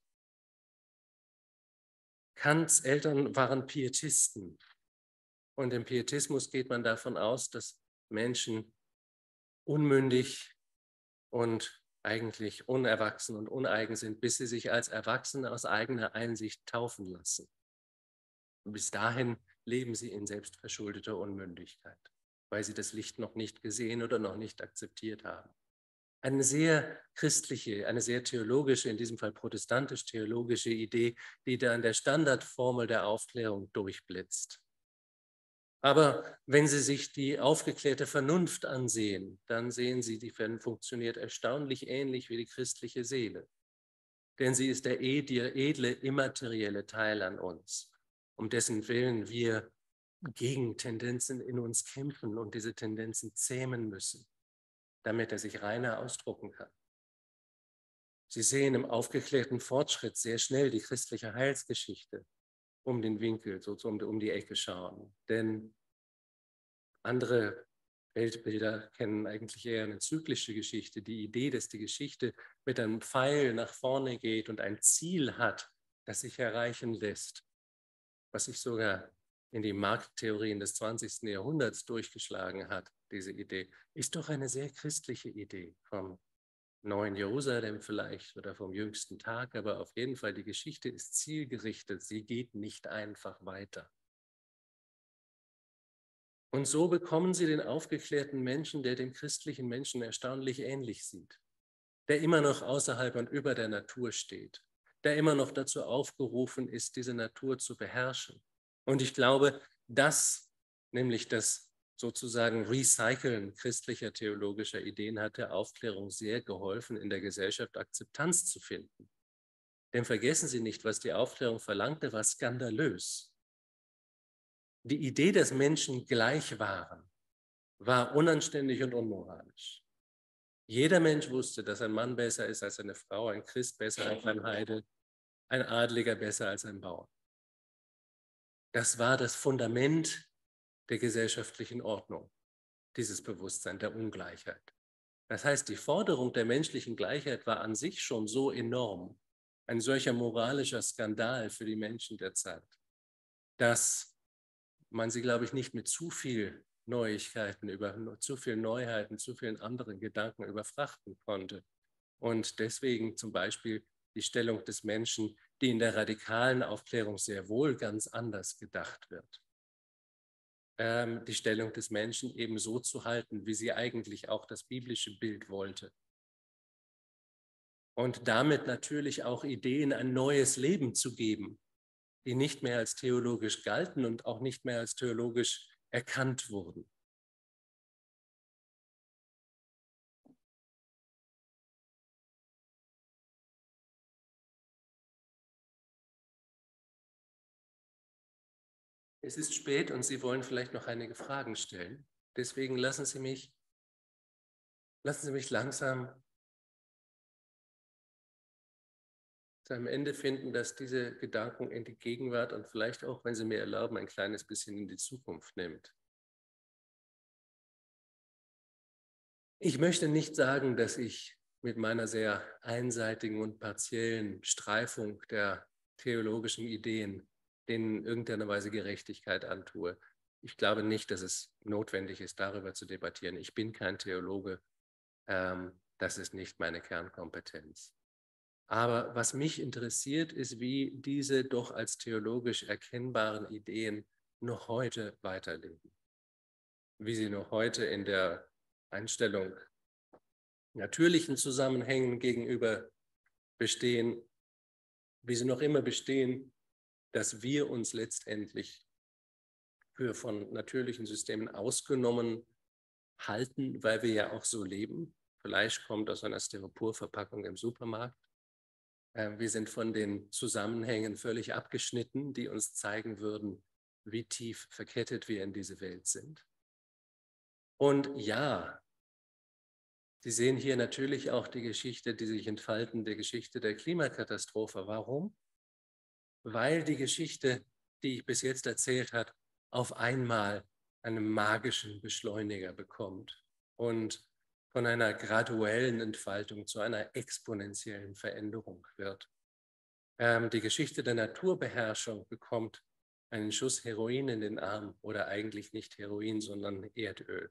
Kants Eltern waren Pietisten und im Pietismus geht man davon aus, dass Menschen unmündig und eigentlich unerwachsen und uneigen sind, bis sie sich als Erwachsene aus eigener Einsicht taufen lassen. Und bis dahin leben sie in selbstverschuldeter Unmündigkeit, weil sie das Licht noch nicht gesehen oder noch nicht akzeptiert haben. Eine sehr christliche, eine sehr theologische, in diesem Fall protestantisch-theologische Idee, die da an der Standardformel der Aufklärung durchblitzt. Aber wenn Sie sich die aufgeklärte Vernunft ansehen, dann sehen Sie, die funktioniert erstaunlich ähnlich wie die christliche Seele. Denn sie ist der edle, immaterielle Teil an uns, um dessen Willen wir gegen Tendenzen in uns kämpfen und diese Tendenzen zähmen müssen, damit er sich reiner ausdrucken kann. Sie sehen im aufgeklärten Fortschritt sehr schnell die christliche Heilsgeschichte um den Winkel, so um die Ecke schauen. Denn andere Weltbilder kennen eigentlich eher eine zyklische Geschichte. Die Idee, dass die Geschichte mit einem Pfeil nach vorne geht und ein Ziel hat, das sich erreichen lässt, was sich sogar in die Markttheorien des 20. Jahrhunderts durchgeschlagen hat, diese Idee, ist doch eine sehr christliche Idee vom neuen Jerusalem vielleicht oder vom jüngsten Tag, aber auf jeden Fall die Geschichte ist zielgerichtet, sie geht nicht einfach weiter. Und so bekommen Sie den aufgeklärten Menschen, der dem christlichen Menschen erstaunlich ähnlich sieht, der immer noch außerhalb und über der Natur steht, der immer noch dazu aufgerufen ist, diese Natur zu beherrschen. Und ich glaube, dass nämlich das sozusagen Recyceln christlicher theologischer Ideen hat der Aufklärung sehr geholfen, in der Gesellschaft Akzeptanz zu finden. Denn vergessen Sie nicht, was die Aufklärung verlangte, war skandalös. Die Idee, dass Menschen gleich waren, war unanständig und unmoralisch. Jeder Mensch wusste, dass ein Mann besser ist als eine Frau, ein Christ besser als ein Heide, ein Adliger besser als ein Bauer. Das war das Fundament der gesellschaftlichen Ordnung, dieses Bewusstsein der Ungleichheit. Das heißt, die Forderung der menschlichen Gleichheit war an sich schon so enorm, ein solcher moralischer Skandal für die Menschen der Zeit, dass man sie, glaube ich, nicht mit zu viel Neuigkeiten, zu vielen Neuheiten, zu vielen anderen Gedanken überfrachten konnte. Und deswegen zum Beispiel die Stellung des Menschen, die in der radikalen Aufklärung sehr wohl ganz anders gedacht wird. Die Stellung des Menschen eben so zu halten, wie sie eigentlich auch das biblische Bild wollte. Und damit natürlich auch Ideen ein neues Leben zu geben, die nicht mehr als theologisch galten und auch nicht mehr als theologisch erkannt wurden. Es ist spät und Sie wollen vielleicht noch einige Fragen stellen. Deswegen lassen Sie mich langsam zu einem Ende finden, dass diese Gedanken in die Gegenwart und vielleicht auch, wenn Sie mir erlauben, ein kleines bisschen in die Zukunft nimmt. Ich möchte nicht sagen, dass ich mit meiner sehr einseitigen und partiellen Streifung der theologischen Ideen denen in irgendeiner Weise Gerechtigkeit antue. Ich glaube nicht, dass es notwendig ist, darüber zu debattieren. Ich bin kein Theologe. Das ist nicht meine Kernkompetenz. Aber was mich interessiert, ist, wie diese doch als theologisch erkennbaren Ideen noch heute weiterleben. Wie sie noch heute in der Einstellung natürlichen Zusammenhängen gegenüber bestehen wie sie noch immer bestehen, dass wir uns letztendlich für von natürlichen Systemen ausgenommen halten, weil wir ja auch so leben. Fleisch kommt aus einer Styroporverpackung im Supermarkt. Wir sind von den Zusammenhängen völlig abgeschnitten, die uns zeigen würden, wie tief verkettet wir in diese Welt sind. Und ja, Sie sehen hier natürlich auch die Geschichte, die sich entfalten, die Geschichte der Klimakatastrophe. Warum? Weil die Geschichte, die ich bis jetzt erzählt habe, auf einmal einen magischen Beschleuniger bekommt und von einer graduellen Entfaltung zu einer exponentiellen Veränderung wird. Die Geschichte der Naturbeherrschung bekommt einen Schuss Heroin in den Arm oder eigentlich nicht Heroin, sondern Erdöl.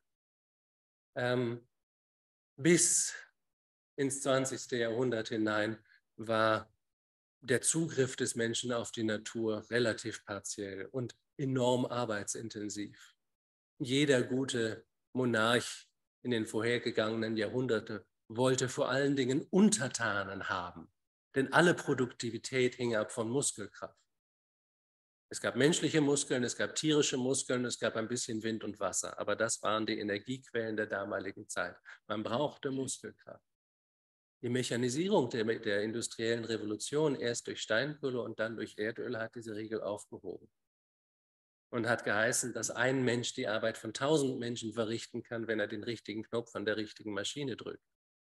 Bis ins 20. Jahrhundert hinein war der Zugriff des Menschen auf die Natur relativ partiell und enorm arbeitsintensiv. Jeder gute Monarch in den vorhergegangenen Jahrhunderten wollte vor allen Dingen Untertanen haben, denn alle Produktivität hing ab von Muskelkraft. Es gab menschliche Muskeln, es gab tierische Muskeln, es gab ein bisschen Wind und Wasser, aber das waren die Energiequellen der damaligen Zeit. Man brauchte Muskelkraft. Die Mechanisierung der industriellen Revolution, erst durch Steinkohle und dann durch Erdöl, hat diese Regel aufgehoben und hat geheißen, dass ein Mensch die Arbeit von 1000 Menschen verrichten kann, wenn er den richtigen Knopf an der richtigen Maschine drückt.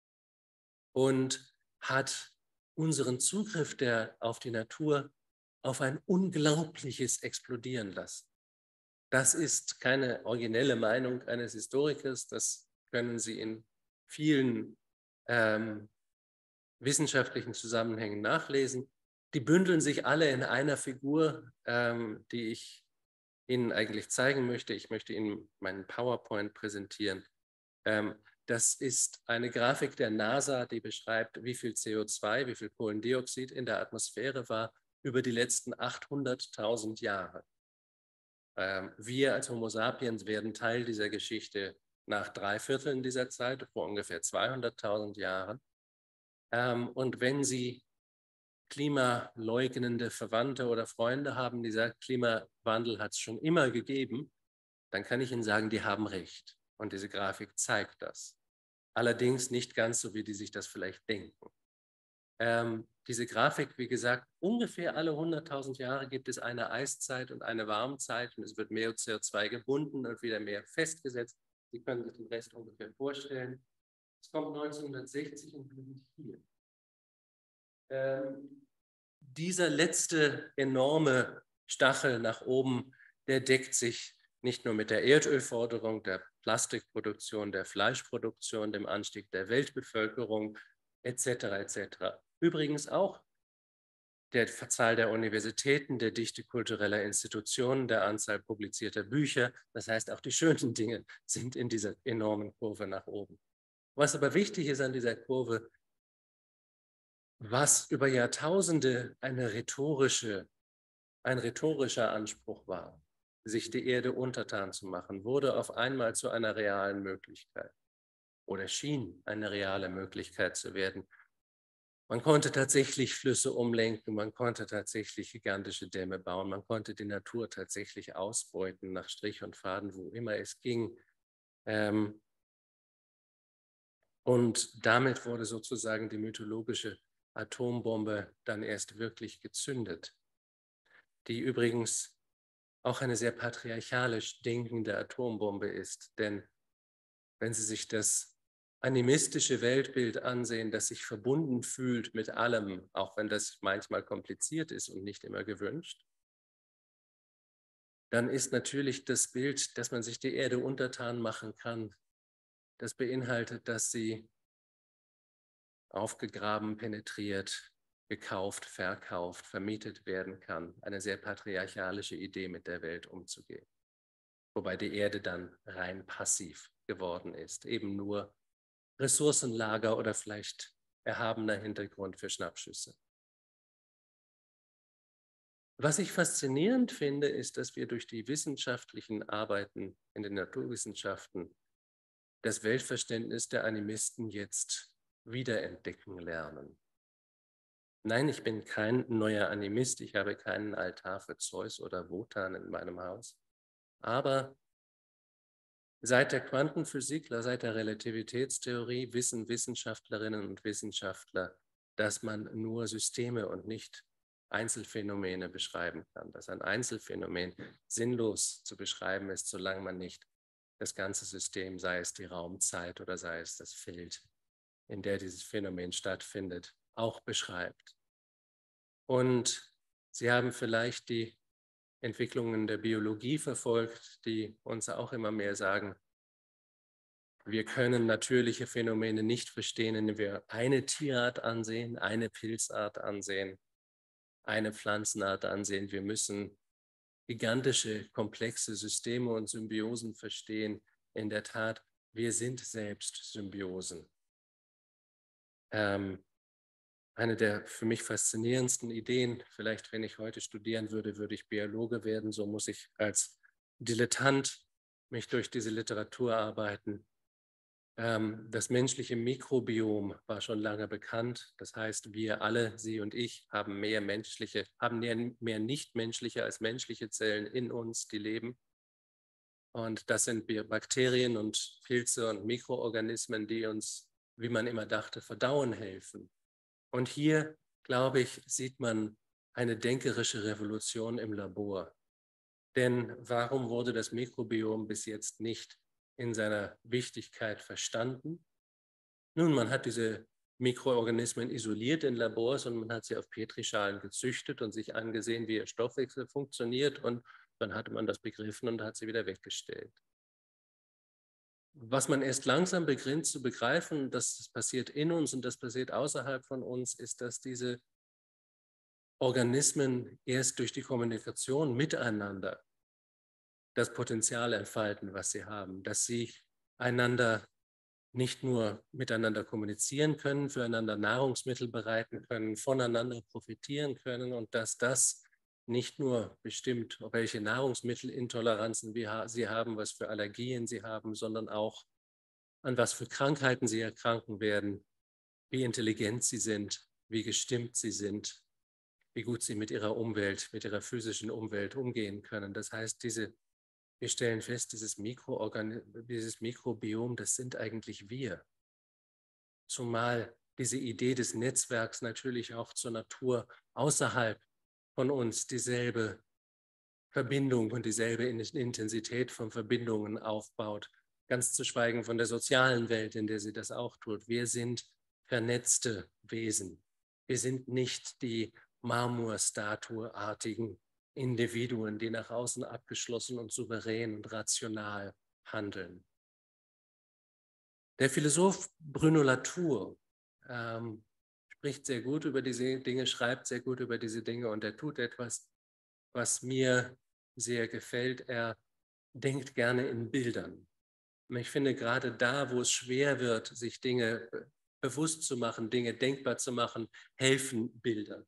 Und hat unseren Zugriff auf die Natur auf ein unglaubliches explodieren lassen. Das ist keine originelle Meinung eines Historikers, das können Sie in vielen wissenschaftlichen Zusammenhängen nachlesen. Die bündeln sich alle in einer Figur, die ich Ihnen eigentlich zeigen möchte. Ich möchte Ihnen meinen PowerPoint präsentieren. Das ist eine Grafik der NASA, die beschreibt, wie viel CO2, wie viel Kohlendioxid in der Atmosphäre war über die letzten 800.000 Jahre. Wir als Homo sapiens werden Teil dieser Geschichte nach 3/4 dieser Zeit, vor ungefähr 200.000 Jahren. Und wenn Sie klimaleugnende Verwandte oder Freunde haben, die sagen, Klimawandel hat es schon immer gegeben, dann kann ich Ihnen sagen, die haben recht. Und diese Grafik zeigt das. Allerdings nicht ganz so, wie die sich das vielleicht denken. Diese Grafik, wie gesagt, ungefähr alle 100.000 Jahre gibt es eine Eiszeit und eine Warmzeit und es wird mehr CO2 gebunden und wieder mehr festgesetzt. Sie können sich den Rest ungefähr vorstellen. Es kommt 1960 und wir sind hier. Dieser letzte enorme Stachel nach oben, der deckt sich nicht nur mit der Erdölforderung, der Plastikproduktion, der Fleischproduktion, dem Anstieg der Weltbevölkerung etc. etc. Übrigens auch der Zahl der Universitäten, der Dichte kultureller Institutionen, der Anzahl publizierter Bücher. Das heißt, auch die schönen Dinge sind in dieser enormen Kurve nach oben. Was aber wichtig ist an dieser Kurve, was über Jahrtausende ein rhetorischer Anspruch war, sich die Erde untertan zu machen, wurde auf einmal zu einer realen Möglichkeit oder schien eine reale Möglichkeit zu werden. Man konnte tatsächlich Flüsse umlenken, man konnte tatsächlich gigantische Dämme bauen, man konnte die Natur tatsächlich ausbeuten nach Strich und Faden, wo immer es ging. Und damit wurde sozusagen die mythologische Atombombe dann erst wirklich gezündet, die übrigens auch eine sehr patriarchalisch denkende Atombombe ist. Denn wenn Sie sich das animistische Weltbild ansehen, das sich verbunden fühlt mit allem, auch wenn das manchmal kompliziert ist und nicht immer gewünscht, dann ist natürlich das Bild, dass man sich die Erde untertan machen kann, das beinhaltet, dass sie aufgegraben, penetriert, gekauft, verkauft, vermietet werden kann. Eine sehr patriarchalische Idee, mit der Welt umzugehen. Wobei die Erde dann rein passiv geworden ist, eben nur Ressourcenlager oder vielleicht erhabener Hintergrund für Schnappschüsse. Was ich faszinierend finde, ist, dass wir durch die wissenschaftlichen Arbeiten in den Naturwissenschaften das Weltverständnis der Animisten jetzt wiederentdecken lernen. Nein, ich bin kein neuer Animist, ich habe keinen Altar für Zeus oder Wotan in meinem Haus. Aber seit der Quantenphysik, seit der Relativitätstheorie wissen Wissenschaftlerinnen und Wissenschaftler, dass man nur Systeme und nicht Einzelfänomene beschreiben kann, dass ein Einzelfänomen sinnlos zu beschreiben ist, solange man nicht das ganze System, sei es die Raumzeit oder sei es das Feld, in der dieses Phänomen stattfindet, auch beschreibt. Und Sie haben vielleicht die Entwicklungen der Biologie verfolgt, die uns auch immer mehr sagen, wir können natürliche Phänomene nicht verstehen, indem wir eine Tierart ansehen, eine Pilzart ansehen, eine Pflanzenart ansehen. Wir müssen gigantische, komplexe Systeme und Symbiosen verstehen. In der Tat, wir sind selbst Symbiosen. Eine der für mich faszinierendsten Ideen, vielleicht wenn ich heute studieren würde, würde ich Biologe werden. So muss ich als Dilettant mich durch diese Literatur arbeiten. Das menschliche Mikrobiom war schon lange bekannt. Das heißt, wir alle, Sie und ich, haben mehr nichtmenschliche als menschliche Zellen in uns, die leben. Und das sind Bakterien und Pilze und Mikroorganismen, die uns, wie man immer dachte, verdauen helfen. Und hier, glaube ich, sieht man eine denkerische Revolution im Labor. Denn warum wurde das Mikrobiom bis jetzt nicht in seiner Wichtigkeit verstanden? Nun, man hat diese Mikroorganismen isoliert in Labors und man hat sie auf Petrischalen gezüchtet und sich angesehen, wie ihr Stoffwechsel funktioniert, und dann hatte man das begriffen und hat sie wieder weggestellt. Was man erst langsam beginnt zu begreifen, das passiert in uns und das passiert außerhalb von uns, ist, dass diese Organismen erst durch die Kommunikation miteinander das Potenzial entfalten, was sie haben, dass sie einander nicht nur miteinander kommunizieren können, füreinander Nahrungsmittel bereiten können, voneinander profitieren können und dass das nicht nur bestimmt, welche Nahrungsmittelintoleranzen sie haben, was für Allergien sie haben, sondern auch an was für Krankheiten sie erkranken werden, wie intelligent sie sind, wie gestimmt sie sind, wie gut sie mit ihrer Umwelt, mit ihrer physischen Umwelt umgehen können. Das heißt, wir stellen fest, dieses Mikrobiom, das sind eigentlich wir. Zumal diese Idee des Netzwerks natürlich auch zur Natur außerhalb von uns dieselbe Verbindung und dieselbe Intensität von Verbindungen aufbaut. Ganz zu schweigen von der sozialen Welt, in der sie das auch tut. Wir sind vernetzte Wesen. Wir sind nicht die Marmorstatueartigen Individuen, die nach außen abgeschlossen und souverän und rational handeln. Der Philosoph Bruno Latour spricht sehr gut über diese Dinge, schreibt sehr gut über diese Dinge und er tut etwas, was mir sehr gefällt. Er denkt gerne in Bildern. Und ich finde, gerade da, wo es schwer wird, sich Dinge bewusst zu machen, Dinge denkbar zu machen, helfen Bilder.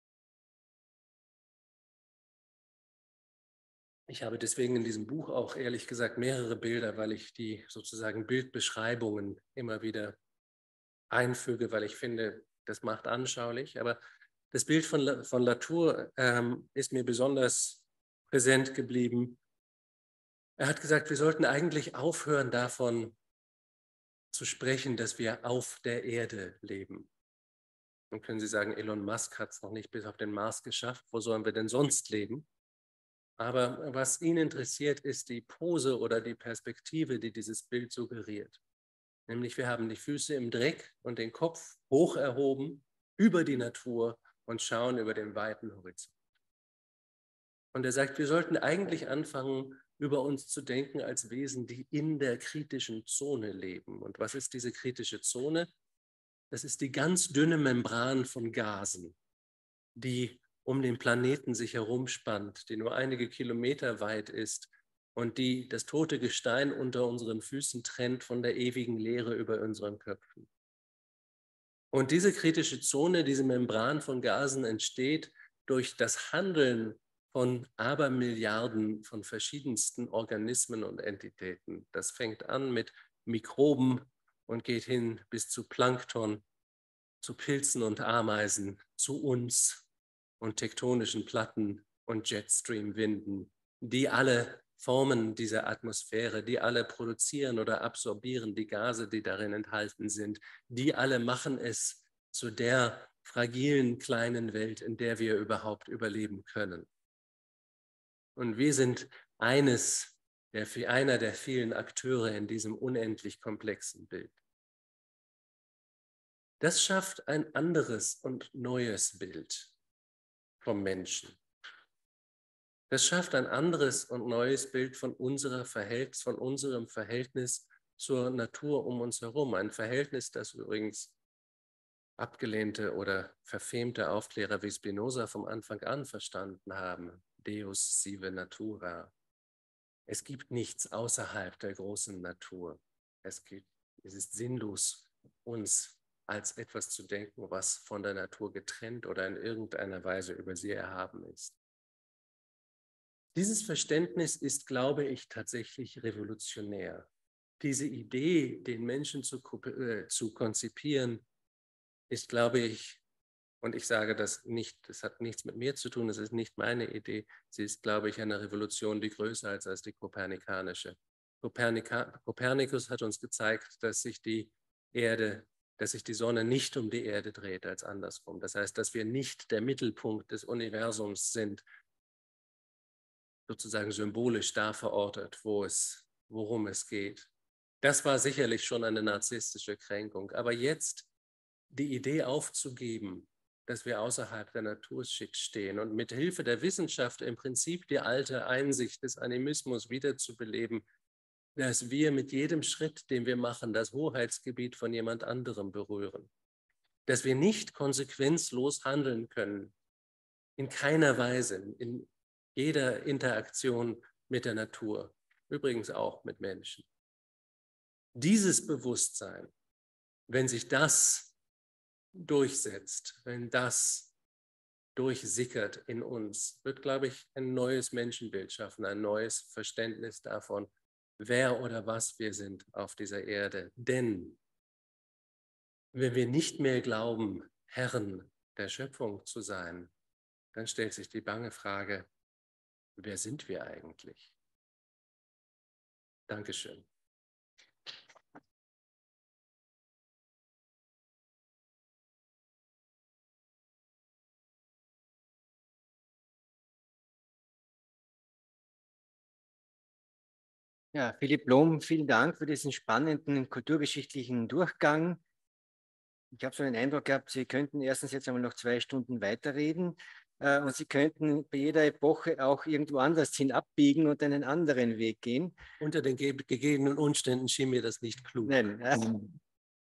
Ich habe deswegen in diesem Buch auch ehrlich gesagt mehrere Bilder, weil ich die sozusagen Bildbeschreibungen immer wieder einfüge, weil ich finde, das macht anschaulich. Aber das Bild von Latour ist mir besonders präsent geblieben. Er hat gesagt, wir sollten eigentlich aufhören, davon zu sprechen, dass wir auf der Erde leben. Dann können Sie sagen, Elon Musk hat es noch nicht bis auf den Mars geschafft. Wo sollen wir denn sonst leben? Aber was ihn interessiert, ist die Pose oder die Perspektive, die dieses Bild suggeriert. Nämlich wir haben die Füße im Dreck und den Kopf hoch erhoben über die Natur und schauen über den weiten Horizont. Und er sagt, wir sollten eigentlich anfangen, über uns zu denken als Wesen, die in der kritischen Zone leben. Und was ist diese kritische Zone? Das ist die ganz dünne Membran von Gasen, die um den Planeten sich herumspannt, die nur einige Kilometer weit ist und die das tote Gestein unter unseren Füßen trennt von der ewigen Leere über unseren Köpfen. Und diese kritische Zone, diese Membran von Gasen entsteht durch das Handeln von Abermilliarden von verschiedensten Organismen und Entitäten. Das fängt an mit Mikroben und geht hin bis zu Plankton, zu Pilzen und Ameisen, zu uns und tektonischen Platten und Jetstream-Winden, die alle formen diese Atmosphäre, die alle produzieren oder absorbieren die Gase, die darin enthalten sind, die alle machen es zu der fragilen kleinen Welt, in der wir überhaupt überleben können. Und wir sind einer der vielen Akteure in diesem unendlich komplexen Bild. Das schafft ein anderes und neues Bild vom Menschen. Das schafft ein anderes und neues Bild von unserem Verhältnis zur Natur um uns herum. Ein Verhältnis, das übrigens abgelehnte oder verfemte Aufklärer wie Spinoza vom Anfang an verstanden haben. Deus sive natura. Es gibt nichts außerhalb der großen Natur. Es ist sinnlos, uns als etwas zu denken, was von der Natur getrennt oder in irgendeiner Weise über sie erhaben ist. Dieses Verständnis ist, glaube ich, tatsächlich revolutionär. Diese Idee, den Menschen zu konzipieren, ist, glaube ich, und ich sage das nicht, das hat nichts mit mir zu tun, das ist nicht meine Idee, sie ist, glaube ich, eine Revolution, die größer ist als die kopernikanische. Kopernikus hat uns gezeigt, dass sich die Sonne nicht um die Erde dreht als andersrum. Das heißt, dass wir nicht der Mittelpunkt des Universums sind, sozusagen symbolisch da verortet, worum es geht. Das war sicherlich schon eine narzisstische Kränkung. Aber jetzt die Idee aufzugeben, dass wir außerhalb der Natur stehen und mit Hilfe der Wissenschaft im Prinzip die alte Einsicht des Animismus wiederzubeleben, dass wir mit jedem Schritt, den wir machen, das Hoheitsgebiet von jemand anderem berühren. Dass wir nicht konsequenzlos handeln können, in keiner Weise, in jeder Interaktion mit der Natur, übrigens auch mit Menschen. Dieses Bewusstsein, wenn sich das durchsetzt, wenn das durchsickert in uns, wird, glaube ich, ein neues Menschenbild schaffen, ein neues Verständnis davon, wer oder was wir sind auf dieser Erde. Denn wenn wir nicht mehr glauben, Herren der Schöpfung zu sein, dann stellt sich die bange Frage, wer sind wir eigentlich? Dankeschön. Ja, Philipp Lohm, vielen Dank für diesen spannenden kulturgeschichtlichen Durchgang. Ich habe so den Eindruck gehabt, Sie könnten erstens jetzt einmal noch 2 Stunden weiterreden und Sie könnten bei jeder Epoche auch irgendwo anders hin abbiegen und einen anderen Weg gehen. Unter den gegebenen Umständen schien mir das nicht klug. Nein.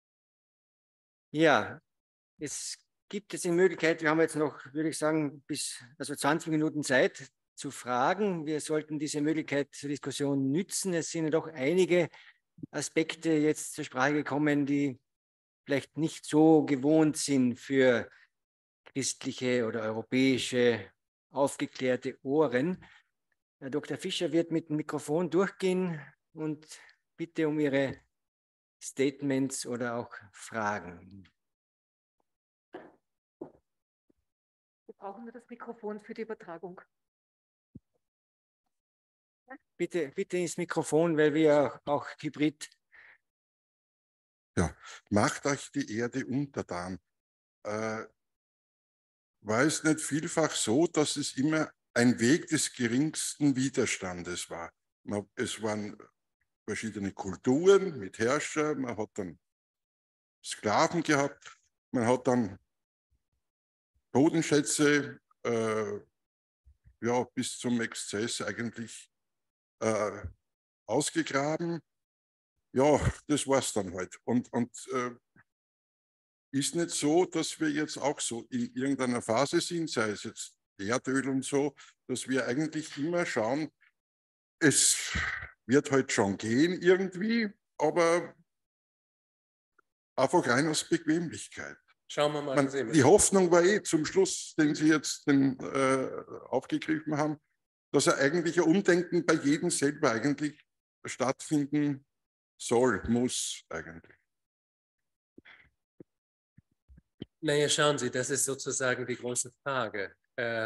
Ja, es gibt jetzt die Möglichkeit, wir haben jetzt noch, würde ich sagen, also 20 Minuten Zeit zu fragen. Wir sollten diese Möglichkeit zur Diskussion nützen. Es sind doch einige Aspekte jetzt zur Sprache gekommen, die vielleicht nicht so gewohnt sind für christliche oder europäische aufgeklärte Ohren. Herr Dr. Fischer wird mit dem Mikrofon durchgehen und bitte um Ihre Statements oder auch Fragen. Wir brauchen nur das Mikrofon für die Übertragung. Bitte ins Mikrofon, weil wir auch hybrid. Ja, macht euch die Erde untertan. War es nicht vielfach so, dass es immer ein Weg des geringsten Widerstandes war? Es waren verschiedene Kulturen mit Herrschern, man hat dann Sklaven gehabt, man hat dann Bodenschätze ja, bis zum Exzess eigentlich ausgegraben. Ja, das war es dann halt. Und ist nicht so, dass wir jetzt auch so in irgendeiner Phase sind, sei es jetzt Erdöl und so, dass wir eigentlich immer schauen, es wird halt schon gehen irgendwie, aber einfach rein aus Bequemlichkeit. Schauen wir mal. Die Hoffnung war zum Schluss, den Sie jetzt aufgegriffen haben, dass eigentlich ein Umdenken bei jedem selber eigentlich stattfinden soll, muss eigentlich. Naja, schauen Sie, das ist sozusagen die große Frage.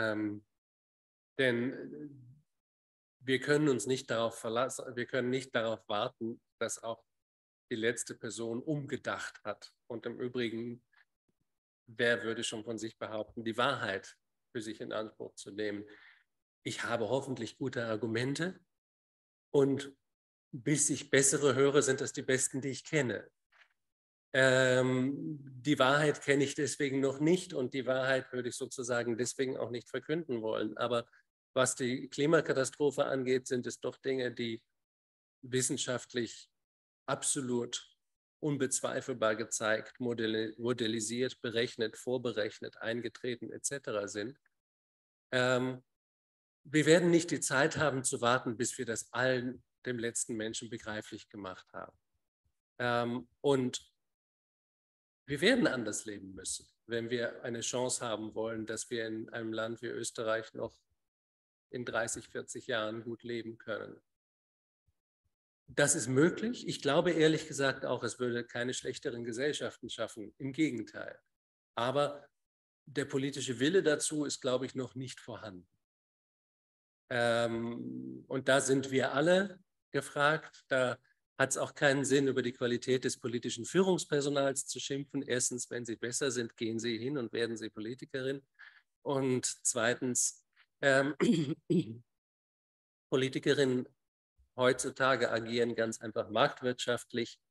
Denn wir können uns nicht darauf verlassen, wir können nicht darauf warten, dass auch die letzte Person umgedacht hat. Und im Übrigen, wer würde schon von sich behaupten, die Wahrheit für sich in Anspruch zu nehmen? Ich habe hoffentlich gute Argumente und bis ich bessere höre, sind das die besten, die ich kenne. Die Wahrheit kenne ich deswegen noch nicht und die Wahrheit würde ich sozusagen deswegen auch nicht verkünden wollen. Aber was die Klimakatastrophe angeht, sind es doch Dinge, die wissenschaftlich absolut unbezweifelbar gezeigt, modellisiert, berechnet, vorberechnet, eingetreten etc. sind. Wir werden nicht die Zeit haben zu warten, bis wir das allen, dem letzten Menschen, begreiflich gemacht haben. Und wir werden anders leben müssen, wenn wir eine Chance haben wollen, dass wir in einem Land wie Österreich noch in 30, 40 Jahren gut leben können. Das ist möglich. Ich glaube ehrlich gesagt auch, es würde keine schlechteren Gesellschaften schaffen. Im Gegenteil. Aber der politische Wille dazu ist, glaube ich, noch nicht vorhanden. Und da sind wir alle gefragt. Da hat es auch keinen Sinn, über die Qualität des politischen Führungspersonals zu schimpfen. Erstens, wenn sie besser sind, gehen sie hin und werden sie Politikerin. Und zweitens, Politikerinnen heutzutage agieren ganz einfach marktwirtschaftlich.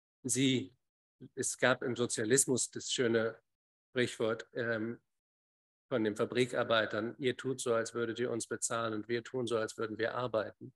Es gab im Sozialismus das schöne Sprichwort von den Fabrikarbeitern: Ihr tut so, als würdet ihr uns bezahlen, und wir tun so, als würden wir arbeiten.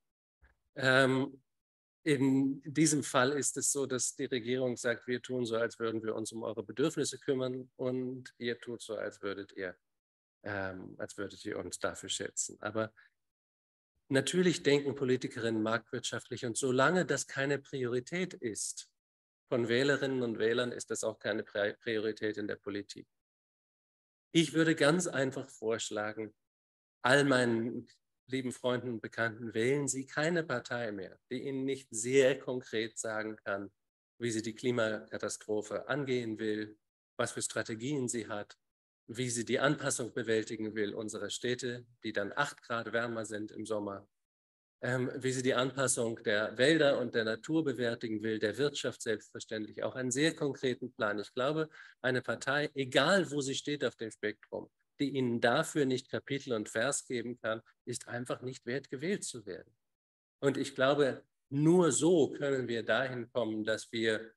In diesem Fall ist es so, dass die Regierung sagt, wir tun so, als würden wir uns um eure Bedürfnisse kümmern, und ihr tut so, als würdet ihr uns dafür schätzen. Aber natürlich denken Politikerinnen marktwirtschaftlich, und solange das keine Priorität ist von Wählerinnen und Wählern, ist das auch keine Priorität in der Politik. Ich würde ganz einfach vorschlagen, all meinen lieben Freunden und Bekannten, wählen Sie keine Partei mehr, die Ihnen nicht sehr konkret sagen kann, wie sie die Klimakatastrophe angehen will, was für Strategien sie hat, wie sie die Anpassung bewältigen will unserer Städte, die dann 8 Grad wärmer sind im Sommer, wie sie die Anpassung der Wälder und der Natur bewältigen will, der Wirtschaft selbstverständlich auch einen sehr konkreten Plan. Ich glaube, eine Partei, egal wo sie steht auf dem Spektrum, die Ihnen dafür nicht Kapitel und Vers geben kann, ist einfach nicht wert, gewählt zu werden. Und ich glaube, nur so können wir dahin kommen, dass wir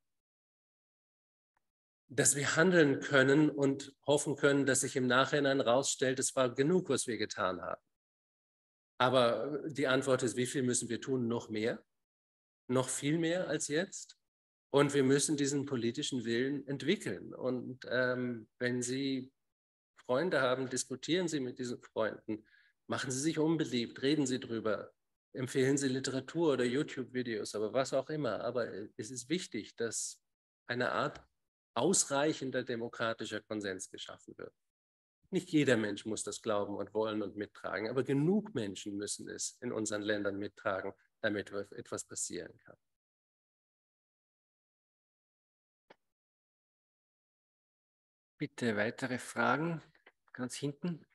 handeln können und hoffen können, dass sich im Nachhinein herausstellt, es war genug, was wir getan haben. Aber die Antwort ist, wie viel müssen wir tun? Noch mehr, noch viel mehr als jetzt. Und wir müssen diesen politischen Willen entwickeln. Und wenn Sie Freunde haben, diskutieren Sie mit diesen Freunden, machen Sie sich unbeliebt, reden Sie drüber, empfehlen Sie Literatur oder YouTube-Videos, aber was auch immer. Aber es ist wichtig, dass eine Art ausreichender demokratischer Konsens geschaffen wird. Nicht jeder Mensch muss das glauben und wollen und mittragen, aber genug Menschen müssen es in unseren Ländern mittragen, damit etwas passieren kann. Bitte weitere Fragen, ganz hinten.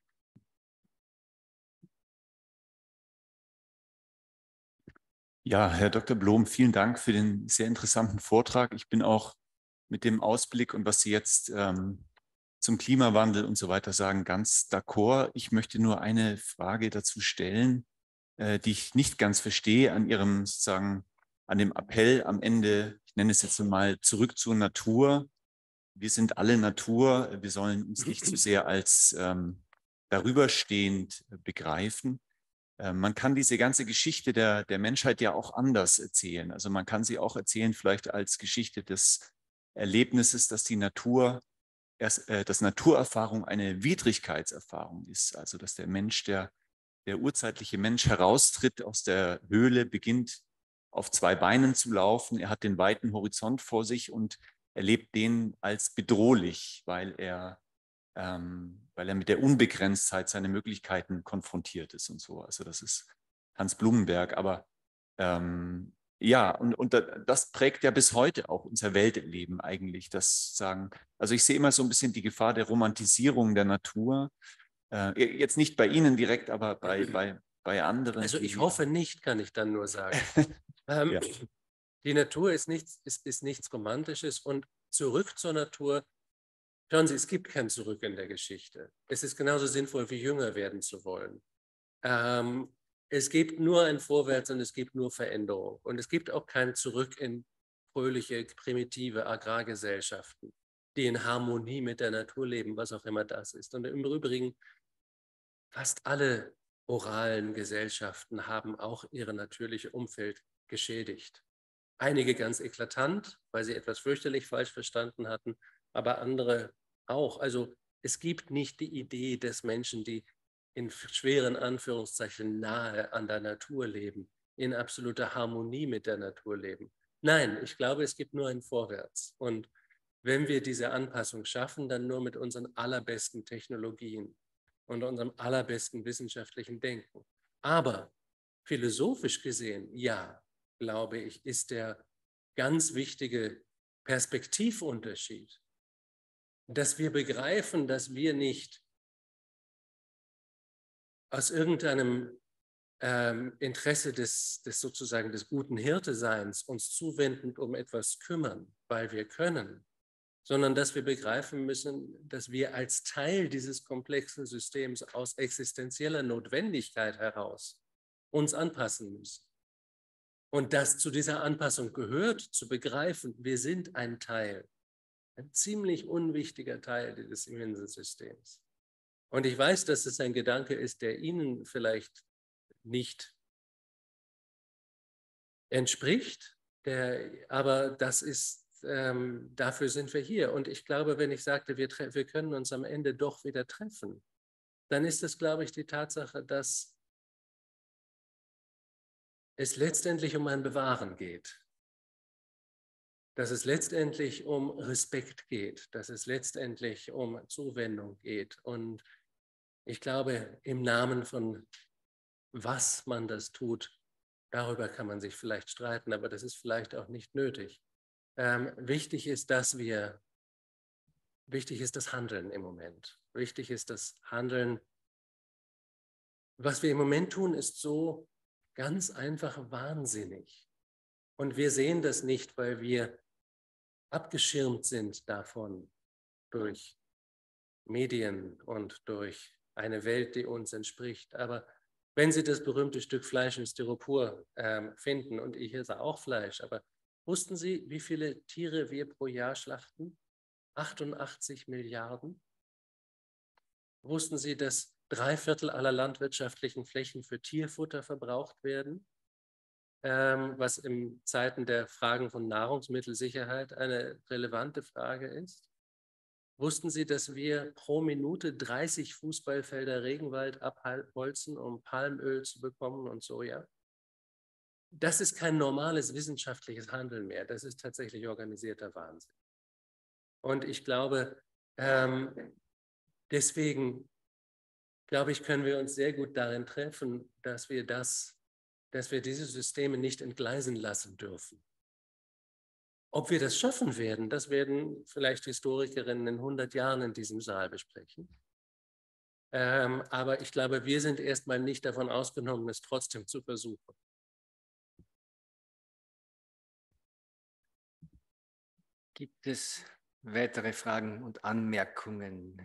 Ja, Herr Dr. Blom, vielen Dank für den sehr interessanten Vortrag. Ich bin auch mit dem Ausblick und was Sie jetzt zum Klimawandel und so weiter sagen, ganz d'accord. Ich möchte nur eine Frage dazu stellen, die ich nicht ganz verstehe an Ihrem sozusagen, an dem Appell am Ende. Ich nenne es jetzt mal zurück zur Natur. Wir sind alle Natur. Wir sollen uns nicht so sehr als darüberstehend begreifen. Man kann diese ganze Geschichte der Menschheit ja auch anders erzählen. Also man kann sie auch erzählen vielleicht als Geschichte des Erlebnisses, dass die Natur dass Naturerfahrung eine Widrigkeitserfahrung ist. Also dass der Mensch, der urzeitliche Mensch heraustritt aus der Höhle, beginnt auf 2 Beinen zu laufen. Er hat den weiten Horizont vor sich und erlebt den als bedrohlich, weil er mit der Unbegrenztheit seiner Möglichkeiten konfrontiert ist und so. Also das ist Hans Blumenberg. Aber Ja, und das prägt ja bis heute auch unser Weltleben eigentlich. Also ich sehe immer so ein bisschen die Gefahr der Romantisierung der Natur. Jetzt nicht bei Ihnen direkt, aber bei anderen. Also ich hoffe nicht, kann ich dann nur sagen. Ja. Die Natur ist nichts Romantisches und zurück zur Natur. Schauen Sie, es gibt kein Zurück in der Geschichte. Es ist genauso sinnvoll, wie jünger werden zu wollen. Es gibt nur ein Vorwärts und es gibt nur Veränderung. Und es gibt auch kein Zurück in fröhliche, primitive Agrargesellschaften, die in Harmonie mit der Natur leben, was auch immer das ist. Und im Übrigen, fast alle oralen Gesellschaften haben auch ihre natürliche Umfeld geschädigt. Einige ganz eklatant, weil sie etwas fürchterlich falsch verstanden hatten, aber andere auch. Also es gibt nicht die Idee des Menschen, die in schweren Anführungszeichen nahe an der Natur leben, in absoluter Harmonie mit der Natur leben. Nein, ich glaube, es gibt nur ein Vorwärts. Und wenn wir diese Anpassung schaffen, dann nur mit unseren allerbesten Technologien und unserem allerbesten wissenschaftlichen Denken. Aber philosophisch gesehen, ja, glaube ich, ist der ganz wichtige Perspektivunterschied, dass wir begreifen, dass wir nicht aus irgendeinem Interesse des sozusagen des guten Hirteseins uns zuwendend um etwas kümmern, weil wir können, sondern dass wir begreifen müssen, dass wir als Teil dieses komplexen Systems aus existenzieller Notwendigkeit heraus uns anpassen müssen. Und dass zu dieser Anpassung gehört, zu begreifen, wir sind ein Teil, ein ziemlich unwichtiger Teil dieses Immensensystems. Und ich weiß, dass es ein Gedanke ist, der Ihnen vielleicht nicht entspricht, aber das ist, dafür sind wir hier. Und ich glaube, wenn ich sagte, wir können uns am Ende doch wieder treffen, dann ist es, glaube ich, die Tatsache, dass es letztendlich um ein Bewahren geht, dass es letztendlich um Respekt geht, dass es letztendlich um Zuwendung geht. Und ich glaube, im Namen von was man das tut, darüber kann man sich vielleicht streiten, aber das ist vielleicht auch nicht nötig. Wichtig ist das Handeln im Moment. Wichtig ist das Handeln. Was wir im Moment tun, ist so ganz einfach wahnsinnig. Und wir sehen das nicht, weil wir abgeschirmt sind davon durch Medien und durch eine Welt, die uns entspricht. Aber wenn Sie das berühmte Stück Fleisch in Styropor finden, und ich esse auch Fleisch, aber wussten Sie, wie viele Tiere wir pro Jahr schlachten? 88 Milliarden. Wussten Sie, dass 3/4 aller landwirtschaftlichen Flächen für Tierfutter verbraucht werden? Was in Zeiten der Fragen von Nahrungsmittelsicherheit eine relevante Frage ist. Wussten Sie, dass wir pro Minute 30 Fußballfelder Regenwald abholzen, um Palmöl zu bekommen und Soja? Das ist kein normales wissenschaftliches Handeln mehr. Das ist tatsächlich organisierter Wahnsinn. Und ich glaube, deswegen, glaube ich, können wir uns sehr gut darin treffen, dass wir diese Systeme nicht entgleisen lassen dürfen. Ob wir das schaffen werden, das werden vielleicht Historikerinnen in 100 Jahren in diesem Saal besprechen. Aber ich glaube, wir sind erstmal nicht davon ausgenommen, es trotzdem zu versuchen. Gibt es weitere Fragen und Anmerkungen?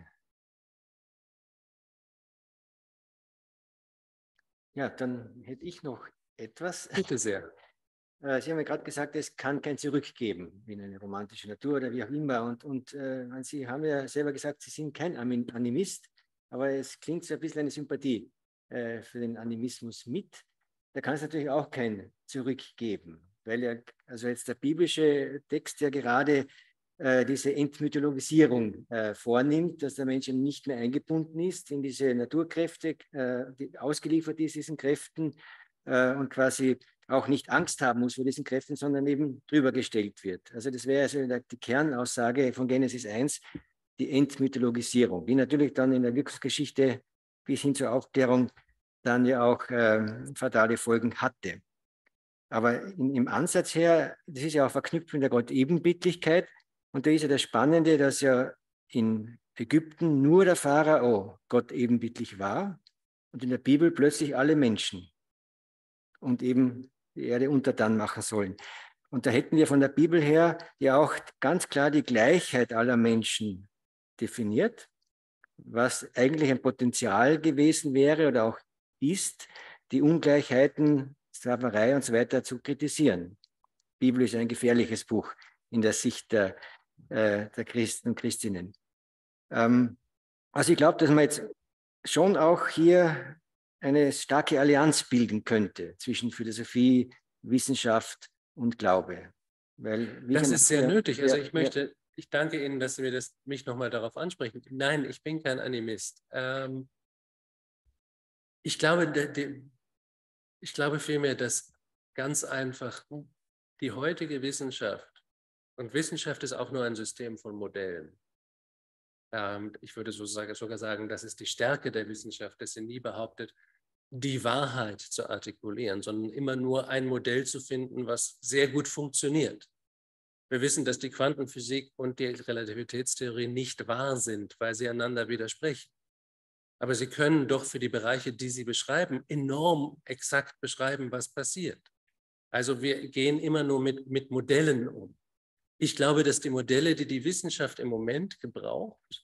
Ja, dann hätte ich noch etwas. Bitte sehr. Sie haben ja gerade gesagt, es kann kein Zurück geben in eine romantische Natur oder wie auch immer. Und Sie haben ja selber gesagt, Sie sind kein Animist, aber es klingt so ein bisschen eine Sympathie für den Animismus mit. Da kann es natürlich auch kein Zurück geben, weil ja, also jetzt der biblische Text ja gerade diese Entmythologisierung vornimmt, dass der Mensch eben nicht mehr eingebunden ist in diese Naturkräfte, ausgeliefert ist diesen Kräften und quasi auch nicht Angst haben muss vor diesen Kräften, sondern eben drüber gestellt wird. Also das wäre also die Kernaussage von Genesis 1, die Entmythologisierung, die natürlich dann in der Wirkungsgeschichte bis hin zur Aufklärung dann ja auch fatale Folgen hatte. Aber im Ansatz her, das ist ja auch verknüpft mit der Gott-Ebenbildlichkeit. Und da ist ja das Spannende, dass ja in Ägypten nur der Pharao Gott ebenbildlich war und in der Bibel plötzlich alle Menschen und eben die Erde untertan machen sollen. Und da hätten wir von der Bibel her ja auch ganz klar die Gleichheit aller Menschen definiert, was eigentlich ein Potenzial gewesen wäre oder auch ist, die Ungleichheiten, Sklaverei und so weiter zu kritisieren. Die Bibel ist ein gefährliches Buch in der Sicht der Christen und Christinnen. Also ich glaube, dass man jetzt schon auch hier eine starke Allianz bilden könnte zwischen Philosophie, Wissenschaft und Glaube. Weil, das ist sehr nötig. Also ich danke Ihnen, dass Sie mich nochmal darauf ansprechen. Nein, ich bin kein Animist. Ich glaube vielmehr, dass ganz einfach die heutige Wissenschaft, und Wissenschaft ist auch nur ein System von Modellen. Ich würde sogar sagen, das ist die Stärke der Wissenschaft, dass sie nie behauptet, die Wahrheit zu artikulieren, sondern immer nur ein Modell zu finden, was sehr gut funktioniert. Wir wissen, dass die Quantenphysik und die Relativitätstheorie nicht wahr sind, weil sie einander widersprechen. Aber sie können doch für die Bereiche, die sie beschreiben, enorm exakt beschreiben, was passiert. Also wir gehen immer nur mit Modellen um. Ich glaube, dass die Modelle, die die Wissenschaft im Moment gebraucht,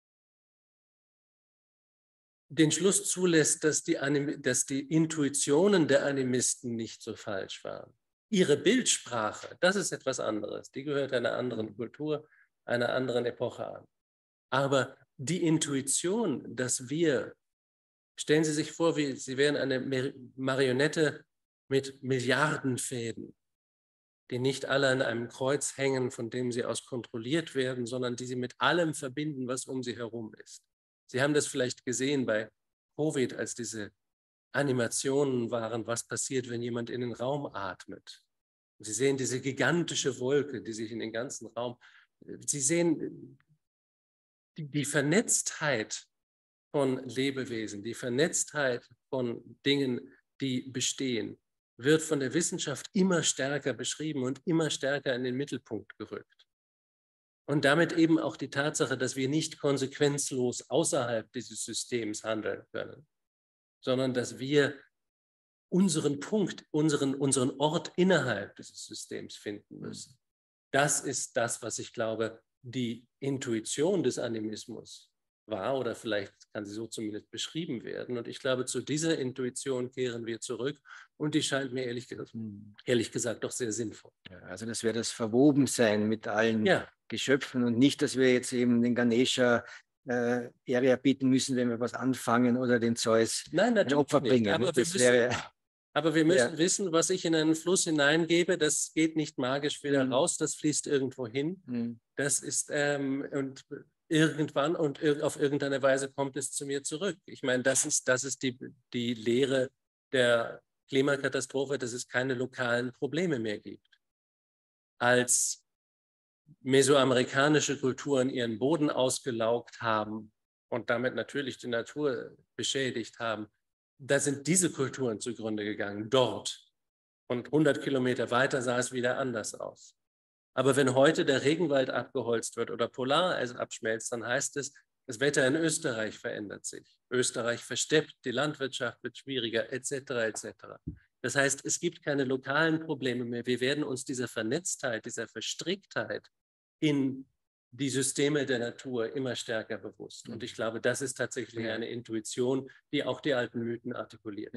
den Schluss zulässt, dass die Intuitionen der Animisten nicht so falsch waren. Ihre Bildsprache, das ist etwas anderes. Die gehört einer anderen Kultur, einer anderen Epoche an. Aber die Intuition, dass stellen Sie sich vor, Sie wären eine Marionette mit Milliarden Fäden, die nicht alle an einem Kreuz hängen, von dem sie aus kontrolliert werden, sondern die Sie mit allem verbinden, was um Sie herum ist. Sie haben das vielleicht gesehen bei Covid, als diese Animationen waren, was passiert, wenn jemand in den Raum atmet. Und Sie sehen diese gigantische Wolke, die sich in den ganzen Raum, Sie sehen die Vernetztheit von Lebewesen, die Vernetztheit von Dingen, die bestehen, wird von der Wissenschaft immer stärker beschrieben und immer stärker in den Mittelpunkt gerückt. Und damit eben auch die Tatsache, dass wir nicht konsequenzlos außerhalb dieses Systems handeln können, sondern dass wir unseren Punkt, unseren Ort innerhalb dieses Systems finden müssen. Das ist das, was ich glaube, die Intuition des Animismus war, oder vielleicht kann sie so zumindest beschrieben werden. Und ich glaube, zu dieser Intuition kehren wir zurück und die scheint mir ehrlich gesagt doch sehr sinnvoll. Ja, also das wäre das Verwobensein mit allen Geschöpfen und nicht, dass wir jetzt eben den Ganesha Ehre bieten müssen, wenn wir was anfangen oder den Zeus ein Opfer bringen. Aber wir müssen wissen, was ich in einen Fluss hineingebe, das geht nicht magisch wieder raus, das fließt irgendwo hin. Das ist und irgendwann und auf irgendeine Weise kommt es zu mir zurück. Ich meine, das ist die Lehre der Klimakatastrophe, dass es keine lokalen Probleme mehr gibt. Als mesoamerikanische Kulturen ihren Boden ausgelaugt haben und damit natürlich die Natur beschädigt haben, da sind diese Kulturen zugrunde gegangen, dort. Und 100 Kilometer weiter sah es wieder anders aus. Aber wenn heute der Regenwald abgeholzt wird oder Polareis abschmelzt, dann heißt es, das Wetter in Österreich verändert sich. Österreich versteppt, die Landwirtschaft wird schwieriger, etc. etc. Das heißt, es gibt keine lokalen Probleme mehr. Wir werden uns dieser Vernetztheit, dieser Verstricktheit in die Systeme der Natur immer stärker bewusst. Und ich glaube, das ist tatsächlich eine Intuition, die auch die alten Mythen artikuliert.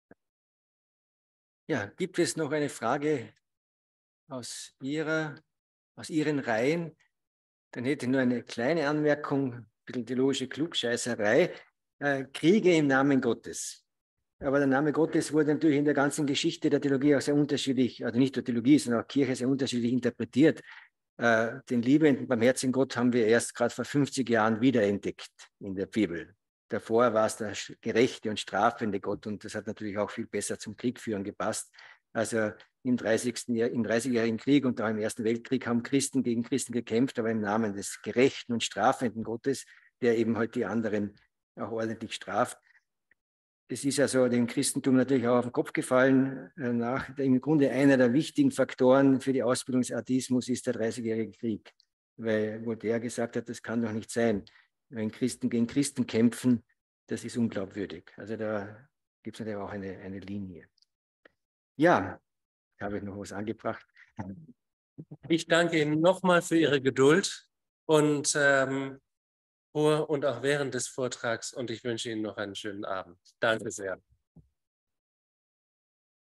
Ja, gibt es noch eine Frage aus Ihren Reihen? Dann hätte ich nur eine kleine Anmerkung, ein bisschen theologische Klugscheißerei. Kriege im Namen Gottes. Aber der Name Gottes wurde natürlich in der ganzen Geschichte der Theologie auch sehr unterschiedlich, also nicht der Theologie, sondern auch Kirche sehr unterschiedlich interpretiert. Den liebenden, barmherzigen Gott haben wir erst gerade vor 50 Jahren wiederentdeckt in der Bibel. Davor war es der gerechte und strafende Gott und das hat natürlich auch viel besser zum Kriegführen gepasst. Also im 30-jährigen Krieg und auch im Ersten Weltkrieg haben Christen gegen Christen gekämpft, aber im Namen des gerechten und strafenden Gottes, der eben halt die anderen auch ordentlich straft. das ist also dem Christentum natürlich auch auf den Kopf gefallen. Im Grunde einer der wichtigen Faktoren für die Ausbildung des Atheismus ist der Dreißigjährige Krieg, weil Voltaire gesagt hat, das kann doch nicht sein, wenn Christen gegen Christen kämpfen, das ist unglaubwürdig. Also da gibt es natürlich auch eine Linie. Ja, habe ich noch was angebracht. Ich danke Ihnen nochmal für Ihre Geduld und vor und auch während des Vortrags und ich wünsche Ihnen noch einen schönen Abend. Danke sehr.